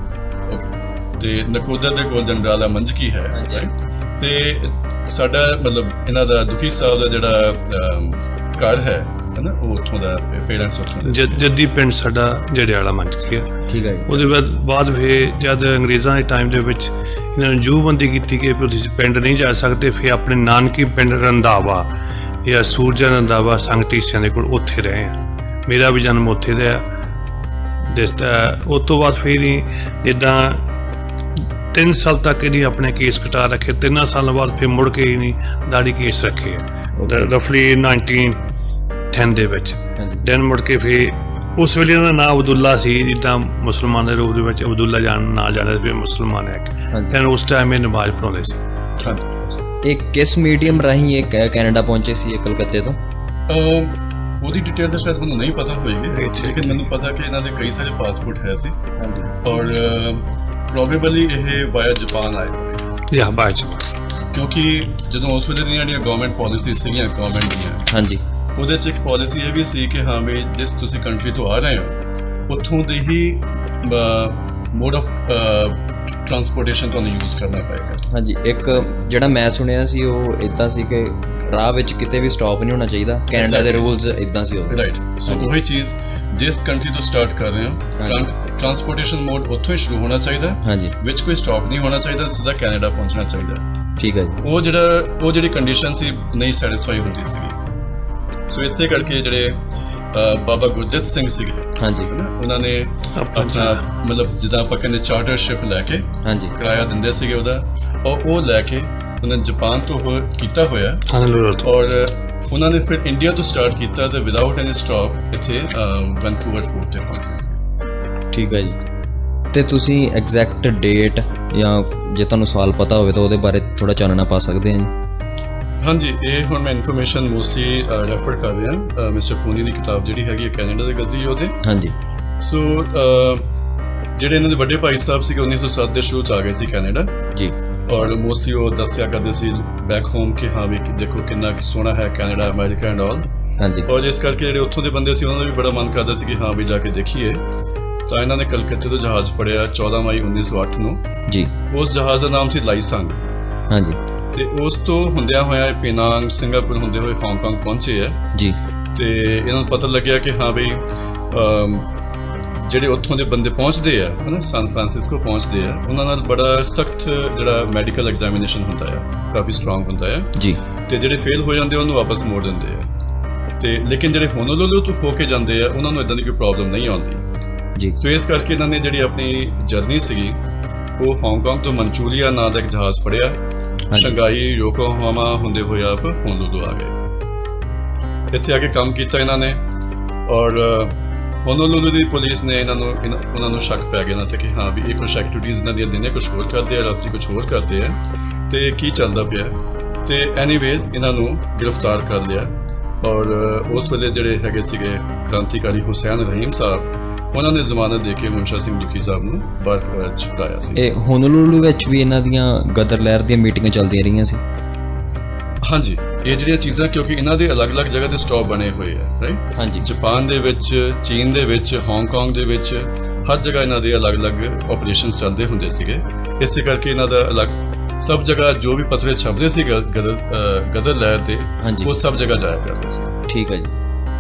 ਤੇ ਨਕੋਦਰ ਦੇ ਕੋਲ ਜੰਡਿਆਲਾ ਮੰਝਕੀ ਹੈ। ਤੇ ਸਾਡਾ ਮਤਲਬ ਇਹਨਾਂ ਦਾ ਦੁਖੀ ਸਾਹਿਬ ਦਾ ਜਿਹੜਾ ਘਰ ਹੈ ਨਾ, ਉਹ ਉੱਥੋਂ ਦਾ ਪੇਰੈਂਟਸ ਉੱਥੋਂ ਦੇ ਜੱਦੀ ਪਿੰਡ ਸਾਡਾ ਜੰਡਿਆਲਾ ਮੰਝਕੀ ਹੈ। ਠੀਕ ਹੈ ਜੀ। ਉਹਦੇ ਬਾਅਦ ਬਾਅਦ ਫਿਰ ਜਦ ਅੰਗਰੇਜ਼ਾਂ ਦੇ ਟਾਈਮ ਦੇ ਵਿੱਚ ਇਹਨਾਂ ਨੂੰ ਜੂਬੰਦੀ ਕੀਤੀ ਕਿ ਤੁਸੀਂ ਪਿੰਡ ਨਹੀਂ ਜਾ ਸਕਦੇ, ਫਿਰ ਆਪਣੇ ਨਾਨਕੀ ਪਿੰਡ ਰੰਧਾਵਾ ਜਾਂ ਸੂਰਜਾ ਰੰਧਾਵਾ ਸੰਗ ਟੀਸਿਆਂ ਦੇ ਕੋਲ ਉੱਥੇ ਰਹੇ ਆ। ਮੇਰਾ ਵੀ ਜਨਮ ਉੱਥੇ ਦਾ ਦਿਸਦਾ। ਉਸ ਤੋਂ ਬਾਅਦ ਫਿਰ ਹੀ ਇੱਦਾਂ ਤਿੰਨ ਸਾਲ ਤੱਕ ਇਹਦੀ ਆਪਣੇ ਕੇਸ ਕਟਾ ਰੱਖੇ। ਤਿੰਨਾਂ ਸਾਲਾਂ ਬਾਅਦ ਫਿਰ ਮੁੜ ਕੇ ਹੀ ਨਹੀਂ ਦਾੜੀ ਕੇਸ ਰੱਖੇ ਰਫਲੀ ਨਾਈਨਟੀਨ ਟੈਨ ਦੇ ਵਿੱਚ। ਦੈਨ ਮੁੜ ਕੇ ਫਿਰ उस वेले इन्हां दा नाम अब्दुल्ला सी, जिद्दां मुसलमान दे रूप दे विच अब्दुल्ला जान नाल जाणदे भी मुसलमान है, ते उस टाइम ये नमाज पढ़ाउंदे सी। ਇਹ ਕਿਸ ਮੀਡੀਅਮ ਰਾਹੀਂ ਇਹ ਕੈ- ਕੈਨੇਡਾ ਪਹੁੰਚੇ ਸੀ ਇਹ ਕਲਕੱਤੇ ਤੋਂ? ਉਹਦੀ ਡਿਟੇਲ ਤਾਂ ਸ਼ਾਇਦ ਮੈਨੂੰ ਨਹੀਂ ਪਤਾ ਹੋਏਗੀ, ਲੇਕਿਨ ਮੈਨੂੰ ਪਤਾ ਕਿ ਇਹਨਾਂ ਦੇ ਕਈ ਸਾਰੇ ਪਾਸਪੋਰਟ ਹੈ ਸੀ ਔਰ ਪ੍ਰੋਬੇਬਲੀ ਇਹ ਵਾਇਆ ਜਾਪਾਨ ਆਏ ਜਾਂ ਬਾਅਦ ਕਿਉਂਕਿ ਜਦੋਂ ਉਸ ਵੇਲੇ ਦੀਆਂ ਜਿਹੜੀਆਂ ਗਵਰਨਮੈਂਟ ਪਾਲਿਸੀ ਸੀਗੀਆਂ ਗਵਰਨਮੈਂਟ ਦੀਆਂ, ਹਾਂਜੀ, ਉਹਦੇ 'ਚ ਇੱਕ ਪਾਲਿਸੀ ਇਹ ਵੀ ਸੀ ਕਿ ਹਾਂ ਵੀ ਜਿਸ ਤੁਸੀਂ ਕੰਟਰੀ ਤੋਂ ਆ ਰਹੇ ਹੋ ਉੱਥੋਂ ਦੇ ਹੀ ਮੋਡ ਆਫ ਟਰਾਂਸਪੋਰਟੇਸ਼ਨ ਤੁਹਾਨੂੰ ਯੂਜ਼ ਕਰਨਾ ਪਏਗਾ। ਹਾਂਜੀ, ਇੱਕ ਜਿਹੜਾ ਮੈਂ ਸੁਣਿਆ ਸੀ ਉਹ ਇਦਾਂ ਸੀ ਕਿ ਰਾਹ ਵਿੱਚ ਕਿਤੇ ਵੀ ਸਟਾਪ ਨਹੀਂ ਹੋਣਾ ਚਾਹੀਦਾ, ਕੈਨੇਡਾ ਦੇ ਰੂਲਸ ਇਦਾਂ ਸੀ ਉਹ। ਰਾਈਟ, ਸੋ ਉਹੀ ਚੀਜ਼ ਜਿਸ ਕੰਟਰੀ ਤੋਂ ਸਟਾਰਟ ਕਰ ਰਹੇ ਹੋ ਟਰਾਂਸਪੋਰਟੇਸ਼ਨ ਮੋਡ ਉੱਥੋਂ ਹੀ ਸ਼ੁਰੂ ਹੋਣਾ ਚਾਹੀਦਾ, ਹਾਂਜੀ, ਵਿੱਚ ਕੋਈ ਸਟਾਪ ਨਹੀਂ ਹੋਣਾ ਚਾਹੀਦਾ, ਸਿੱਧਾ ਕੈਨੇਡਾ ਪਹੁੰਚਣਾ ਚਾਹੀਦਾ। ਠੀਕ ਹੈ ਜੀ। ਉਹ ਜਿਹੜਾ ਉਹ ਜਿਹੜੀ ਕੰਡੀਸ਼ਨ ਸੀ ਨਹੀਂ ਸੈਟੀਸਫਾਈ ਹੁੰਦੀ ਸੀਗੀ, ਸੋ ਇਸੇ ਕਰਕੇ ਜਿਹੜੇ ਬਾਬਾ ਗੁਰਜੀਤ ਸਿੰਘ ਸੀਗੇ, ਹਾਂਜੀ, ਉਹਨਾਂ ਨੇ ਆਪਣਾ ਮਤਲਬ ਜਿੱਦਾਂ ਆਪਾਂ ਕਹਿੰਦੇ ਚਾਰਟਰਸ਼ਿਪ ਲੈ ਕੇ, ਹਾਂਜੀ, ਕਿਰਾਇਆ ਦਿੰਦੇ ਸੀਗੇ ਉਹਦਾ, ਔਰ ਉਹ ਲੈ ਕੇ ਉਹਨਾਂ ਨੇ ਜਾਪਾਨ ਤੋਂ ਉਹ ਕੀਤਾ ਹੋਇਆ ਔਰ ਉਹਨਾਂ ਨੇ ਫਿਰ ਇੰਡੀਆ ਤੋਂ ਸਟਾਰਟ ਕੀਤਾ ਤੇ ਵਿਦਆਊਟ ਐਨੀ ਸਟਾਪ ਇੱਥੇ ਵੈਨਕੂਵਰ ਪੋਰਟ ਤੇ ਪਹੁੰਚੇ ਸੀ। ਠੀਕ ਹੈ ਜੀ। ਤੇ ਤੁਸੀਂ ਐਗਜ਼ੈਕਟ ਡੇਟ ਜਾਂ ਜੇ ਤੁਹਾਨੂੰ ਸਵਾਲ ਪਤਾ ਹੋਵੇ ਤਾਂ ਉਹਦੇ ਬਾਰੇ ਥੋੜਾ ਚਾਨਣਾ ਪਾ ਸਕਦੇ ਹਾਂ ਜੀ? ਹਾਂਜੀ, ਇਹ ਹੁਣ ਮੈਂ ਇਨਫੋਰਮੇਸ਼ਨ ਮੋਸਟਲੀ ਰੈਫਰ ਕਰ ਰਿਹਾ ਮਿਸਟਰ ਪੂਨੀ ਦੀ ਕਿਤਾਬ ਜਿਹੜੀ ਹੈਗੀ ਹੈ ਕੈਨੇਡਾ ਦੇ ਗੱਦੀ ਯੋਧੇ। ਹਾਂਜੀ, ਸੋ ਜਿਹੜੇ ਇਹਨਾਂ ਦੇ ਵੱਡੇ ਭਾਈ ਸਾਹਿਬ ਸੀਗੇ ਉੱਨੀ ਸੌ ਸੱਤ ਦੇ ਸ਼ੁਰੂ 'ਚ ਆ ਗਏ ਸੀ ਕੈਨੇਡਾ ਜੀ, ਔਰ ਮੋਸਟਲੀ ਉਹ ਦੱਸਿਆ ਕਰਦੇ ਸੀ ਬੈਕ ਹੋਮ ਕਿ ਹਾਂ ਵੀ ਦੇਖੋ ਕਿੰਨਾ ਸੋਹਣਾ ਹੈ ਕੈਨੇਡਾ, ਅਮਰੀਕਾ ਐਂਡ ਆਲ। ਹਾਂਜੀ, ਔਰ ਇਸ ਕਰਕੇ ਜਿਹੜੇ ਉੱਥੋਂ ਦੇ ਬੰਦੇ ਸੀ ਉਹਨਾਂ ਦਾ ਵੀ ਬੜਾ ਮਨ ਕਰਦਾ ਸੀ ਕਿ ਹਾਂ ਵੀ ਜਾ ਕੇ ਦੇਖੀਏ, ਤਾਂ ਇਹਨਾਂ ਨੇ ਕਲਕੱਤੇ ਤੋਂ ਜਹਾਜ਼ ਫੜਿਆ ਚੌਦਾਂ ਮਈ ਉੱਨੀ ਸੌ ਅੱਠ ਨੂੰ ਜੀ। ਉਸ ਜਹਾਜ਼ ਦਾ ਨਾਮ ਸੀ ਲਾਈਸੰਗ। ਹਾਂਜੀ, ਤੇ ਉਸ ਤੋਂ ਹੁੰਦਿਆਂ ਹੋਇਆ ਪੇਨਾਂਗ, ਸਿੰਗਾਪੁਰ ਹੁੰਦੇ ਹੋਏ ਹਾਂਗਕਾਂਗ ਪਹੁੰਚੇ ਆ ਜੀ। ਤੇ ਇਹਨਾਂ ਨੂੰ ਪਤਾ ਲੱਗਿਆ ਕਿ ਹਾਂ ਬਈ ਜਿਹੜੇ ਉੱਥੋਂ ਦੇ ਬੰਦੇ ਪਹੁੰਚਦੇ ਆ ਹੈ ਨਾ, ਸੈਨ ਫਰਾਂਸਿਸਕੋ ਪਹੁੰਚਦੇ ਆ, ਉਹਨਾਂ ਨਾਲ ਬੜਾ ਸਖਤ ਜਿਹੜਾ ਮੈਡੀਕਲ ਐਗਜ਼ਾਮੀਨੇਸ਼ਨ ਹੁੰਦਾ ਆ, ਕਾਫੀ ਸਟਰੋਂਗ ਹੁੰਦਾ ਆ ਜੀ। ਤੇ ਜਿਹੜੇ ਫੇਲ ਹੋ ਜਾਂਦੇ ਉਹਨੂੰ ਵਾਪਸ ਮੋੜ ਦਿੰਦੇ ਆ। ਤੇ ਲੇਕਿਨ ਜਿਹੜੇ ਹੋਨੋਲੁਲੂ ਤੋਂ ਹੋ ਕੇ ਜਾਂਦੇ ਆ ਉਹਨਾਂ ਨੂੰ ਇੱਦਾਂ ਦੀ ਕੋਈ ਪ੍ਰੋਬਲਮ ਨਹੀਂ ਆਉਂਦੀ ਜੀ। ਸੋ ਇਸ ਕਰਕੇ ਇਹਨਾਂ ਨੇ ਜਿਹੜੀ ਆਪਣੀ ਜਰਨੀ ਸੀਗੀ ਉਹ ਹਾਂਗਕਾਂਗ ਤੋਂ ਮਨਚੂਰੀਆ ਨਾਂ ਦਾ ਇੱਕ ਜਹਾਜ਼ ਫੜਿਆ, ਸ਼ੰਘਾਈ, ਯੋਕੋਹਾਮਾ ਹੁੰਦੇ ਹੋਏ ਆਪ ਹੋਨੋਲੁਲੂ ਆ ਗਏ। ਇੱਥੇ ਆ ਕੇ ਕੰਮ ਕੀਤਾ ਇਹਨਾਂ ਨੇ ਔਰ ਹੋਨੋਲੁਲੂ ਦੀ ਪੁਲਿਸ ਨੇ ਇਹਨਾਂ ਨੂੰ ਉਹਨਾਂ ਨੂੰ ਸ਼ੱਕ ਪੈ ਗਿਆ ਇਹਨਾਂ 'ਤੇ ਕਿ ਹਾਂ ਵੀ ਇਹ ਕੁਛ ਐਕਟੀਵਿਟੀਜ਼ ਇਹਨਾਂ ਦੀਆਂ ਦਿਨੇ ਕੁਛ ਹੋਰ ਕਰਦੇ ਆ, ਰਾਤੀ ਕੁਛ ਹੋਰ ਕਰਦੇ ਆ, ਤੇ ਕੀ ਚੱਲਦਾ ਪਿਆ। ਤੇ ਐਨੀਵੇਜ਼ ਇਹਨਾਂ ਨੂੰ ਗ੍ਰਿਫਤਾਰ ਕਰ ਲਿਆ ਔਰ ਉਸ ਵੇਲੇ ਜਿਹੜੇ ਹੈਗੇ ਸੀਗੇ ਕ੍ਰਾਂਤੀਕਾਰੀ ਹੁਸੈਨ ਰਹੀਮ ਸਾਹਿਬ, ਉਹਨਾਂ ਨੇ ਜ਼ਮਾਨਤ ਦੇ ਕੇ ਮੁਨਸ਼ਾ ਸਿੰਘ ਦੁਖੀ ਸਾਹਿਬ ਨੂੰ ਬਾਹਰ ਛੁਡਾਇਆ ਸੀ। ਇਹ ਹੋਨੋਲੁਲੂ ਵਿੱਚ ਵੀ ਇਹਨਾਂ ਦੀਆਂ ਗਦਰ ਲਹਿਰ ਦੀਆਂ ਮੀਟਿੰਗਾਂ ਚੱਲਦੀਆਂ ਰਹੀਆਂ ਸੀ। ਹਾਂਜੀ, ਇਹ ਜਿਹੜੀਆਂ ਚੀਜ਼ਾਂ ਕਿਉਂਕਿ ਇਹਨਾਂ ਦੇ ਅਲੱਗ-ਅਲੱਗ ਜਗ੍ਹਾ ਤੇ ਸਟਾਪ ਬਣੇ ਹੋਏ ਆ, ਰਾਈਟ। ਹਾਂਜੀ, ਜਾਪਾਨ ਦੇ ਵਿੱਚ, ਚੀਨ ਦੇ ਵਿੱਚ, ਹਾਂਗਕਾਂਗ ਦੇ ਵਿੱਚ, ਹਰ ਜਗ੍ਹਾ ਇਹਨਾਂ ਦੇ ਅਲੱਗ-ਅਲੱਗ ਆਪਰੇਸ਼ਨਸ ਚੱਲਦੇ ਹੁੰਦੇ ਸੀਗੇ। ਇਸੇ ਕਰਕੇ ਇਹਨਾਂ ਦਾ ਅਲੱਗ ਸਭ ਜਗ੍ਹਾ ਜੋ ਵੀ ਪੱਤਰੇ ਛਪਦੇ ਸੀ ਗਦਰ ਗਦਰ ਲਹਿਰ ਦੇ, ਉਹ ਸਭ ਜਗ੍ਹਾ ਜਾਇਆ ਕਰਦੇ ਸੀ। ਠੀਕ ਹੈ ਜੀ।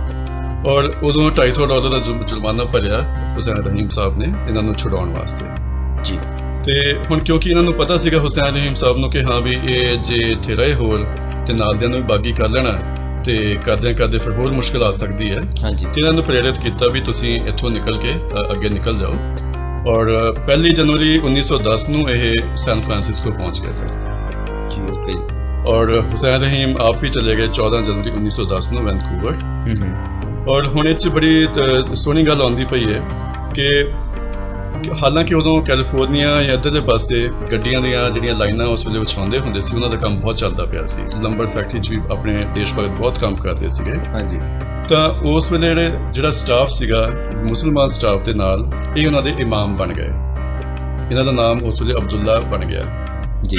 ਔਰ ਉਦੋਂ ਢਾਈ ਸੌ ਡਾਲਰ ਦਾ ਜੁਰਮਾਨਾ ਭਰਿਆ ਹੁਸੈਨ ਰਹੀਮ ਸਾਹਿਬ ਨੇ ਇਹਨਾਂ ਨੂੰ ਛੁਡਾਉਣ ਵਾਸਤੇ ਜੀ। ਤੇ ਹੁਣ ਕਿਉਂਕਿ ਇਹਨਾਂ ਨੂੰ ਪਤਾ ਸੀਗਾ ਹੁਸੈਨ ਰਹੀਮ ਸਾਹਿਬ ਨੂੰ ਕਿ ਹਾਂ ਵੀ ਇਹ ਜੇ ਇੱਥੇ ਰਹੇ ਹੋਰ ਤੇ ਨਾਲਦਿਆਂ ਨੂੰ ਵੀ ਬਾਗੀ ਕਰ ਲੈਣਾ ਤੇ ਕਰਦਿਆਂ ਕਰਦੇ ਫਿਰ ਹੋਰ ਮੁਸ਼ਕਿਲ ਆ ਸਕਦੀ ਹੈ। ਹਾਂਜੀ, ਤੇ ਇਹਨਾਂ ਨੂੰ ਪ੍ਰੇਰਿਤ ਕੀਤਾ ਵੀ ਤੁਸੀਂ ਇੱਥੋਂ ਨਿਕਲ ਕੇ ਅੱਗੇ ਨਿਕਲ ਜਾਓ। ਔਰ ਪਹਿਲੀ ਜਨਵਰੀ ਉੱਨੀ ਸੌ ਦਸ ਨੂੰ ਇਹ ਸੈਨ ਫਰਾਂਸਿਸਕੋ ਪਹੁੰਚ ਗਏ ਫਿਰ ਜੀ। ਓਕੇ ਜੀ। ਔਰ ਹੁਸੈਨ ਰਹੀਮ ਆਪ ਵੀ ਚਲੇ ਗਏ ਚੌਦਾਂ ਜਨਵਰੀ ਉੱਨੀ ਸੌ ਦਸ ਨੂੰ ਵੈਨਕੂਵਰ। ਔਰ ਹੁਣ ਇਹ 'ਚ ਬੜੀ ਸੋਹਣੀ ਗੱਲ ਆਉਂਦੀ ਪਈ ਹੈ ਕਿ ਹਾਲਾਂਕਿ ਉਦੋਂ ਕੈਲੀਫੋਰਨੀਆ ਜਾਂ ਇੱਧਰਲੇ ਪਾਸੇ ਗੱਡੀਆਂ ਦੀਆਂ ਜਿਹੜੀਆਂ ਲਾਈਨਾਂ ਉਸ ਵੇਲੇ ਵਿਛਾਉਂਦੇ ਹੁੰਦੇ ਸੀ, ਉਹਨਾਂ ਦਾ ਕੰਮ ਬਹੁਤ ਚੱਲਦਾ ਪਿਆ ਸੀ। ਲੰਬਰ ਫੈਕਟਰੀ 'ਚ ਵੀ ਆਪਣੇ ਦੇਸ਼ ਭਗਤ ਬਹੁਤ ਕੰਮ ਕਰਦੇ ਸੀਗੇ। ਹਾਂਜੀ, ਤਾਂ ਉਸ ਵੇਲੇ ਜਿਹੜੇ ਜਿਹੜਾ ਸਟਾਫ ਸੀਗਾ ਮੁਸਲਮਾਨ ਸਟਾਫ ਦੇ ਨਾਲ ਇਹ ਉਹਨਾਂ ਦੇ ਇਮਾਮ ਬਣ ਗਏ। ਇਹਨਾਂ ਦਾ ਨਾਮ ਉਸ ਵੇਲੇ ਅਬਦੁੱਲਾ ਬਣ ਗਿਆ ਜੀ।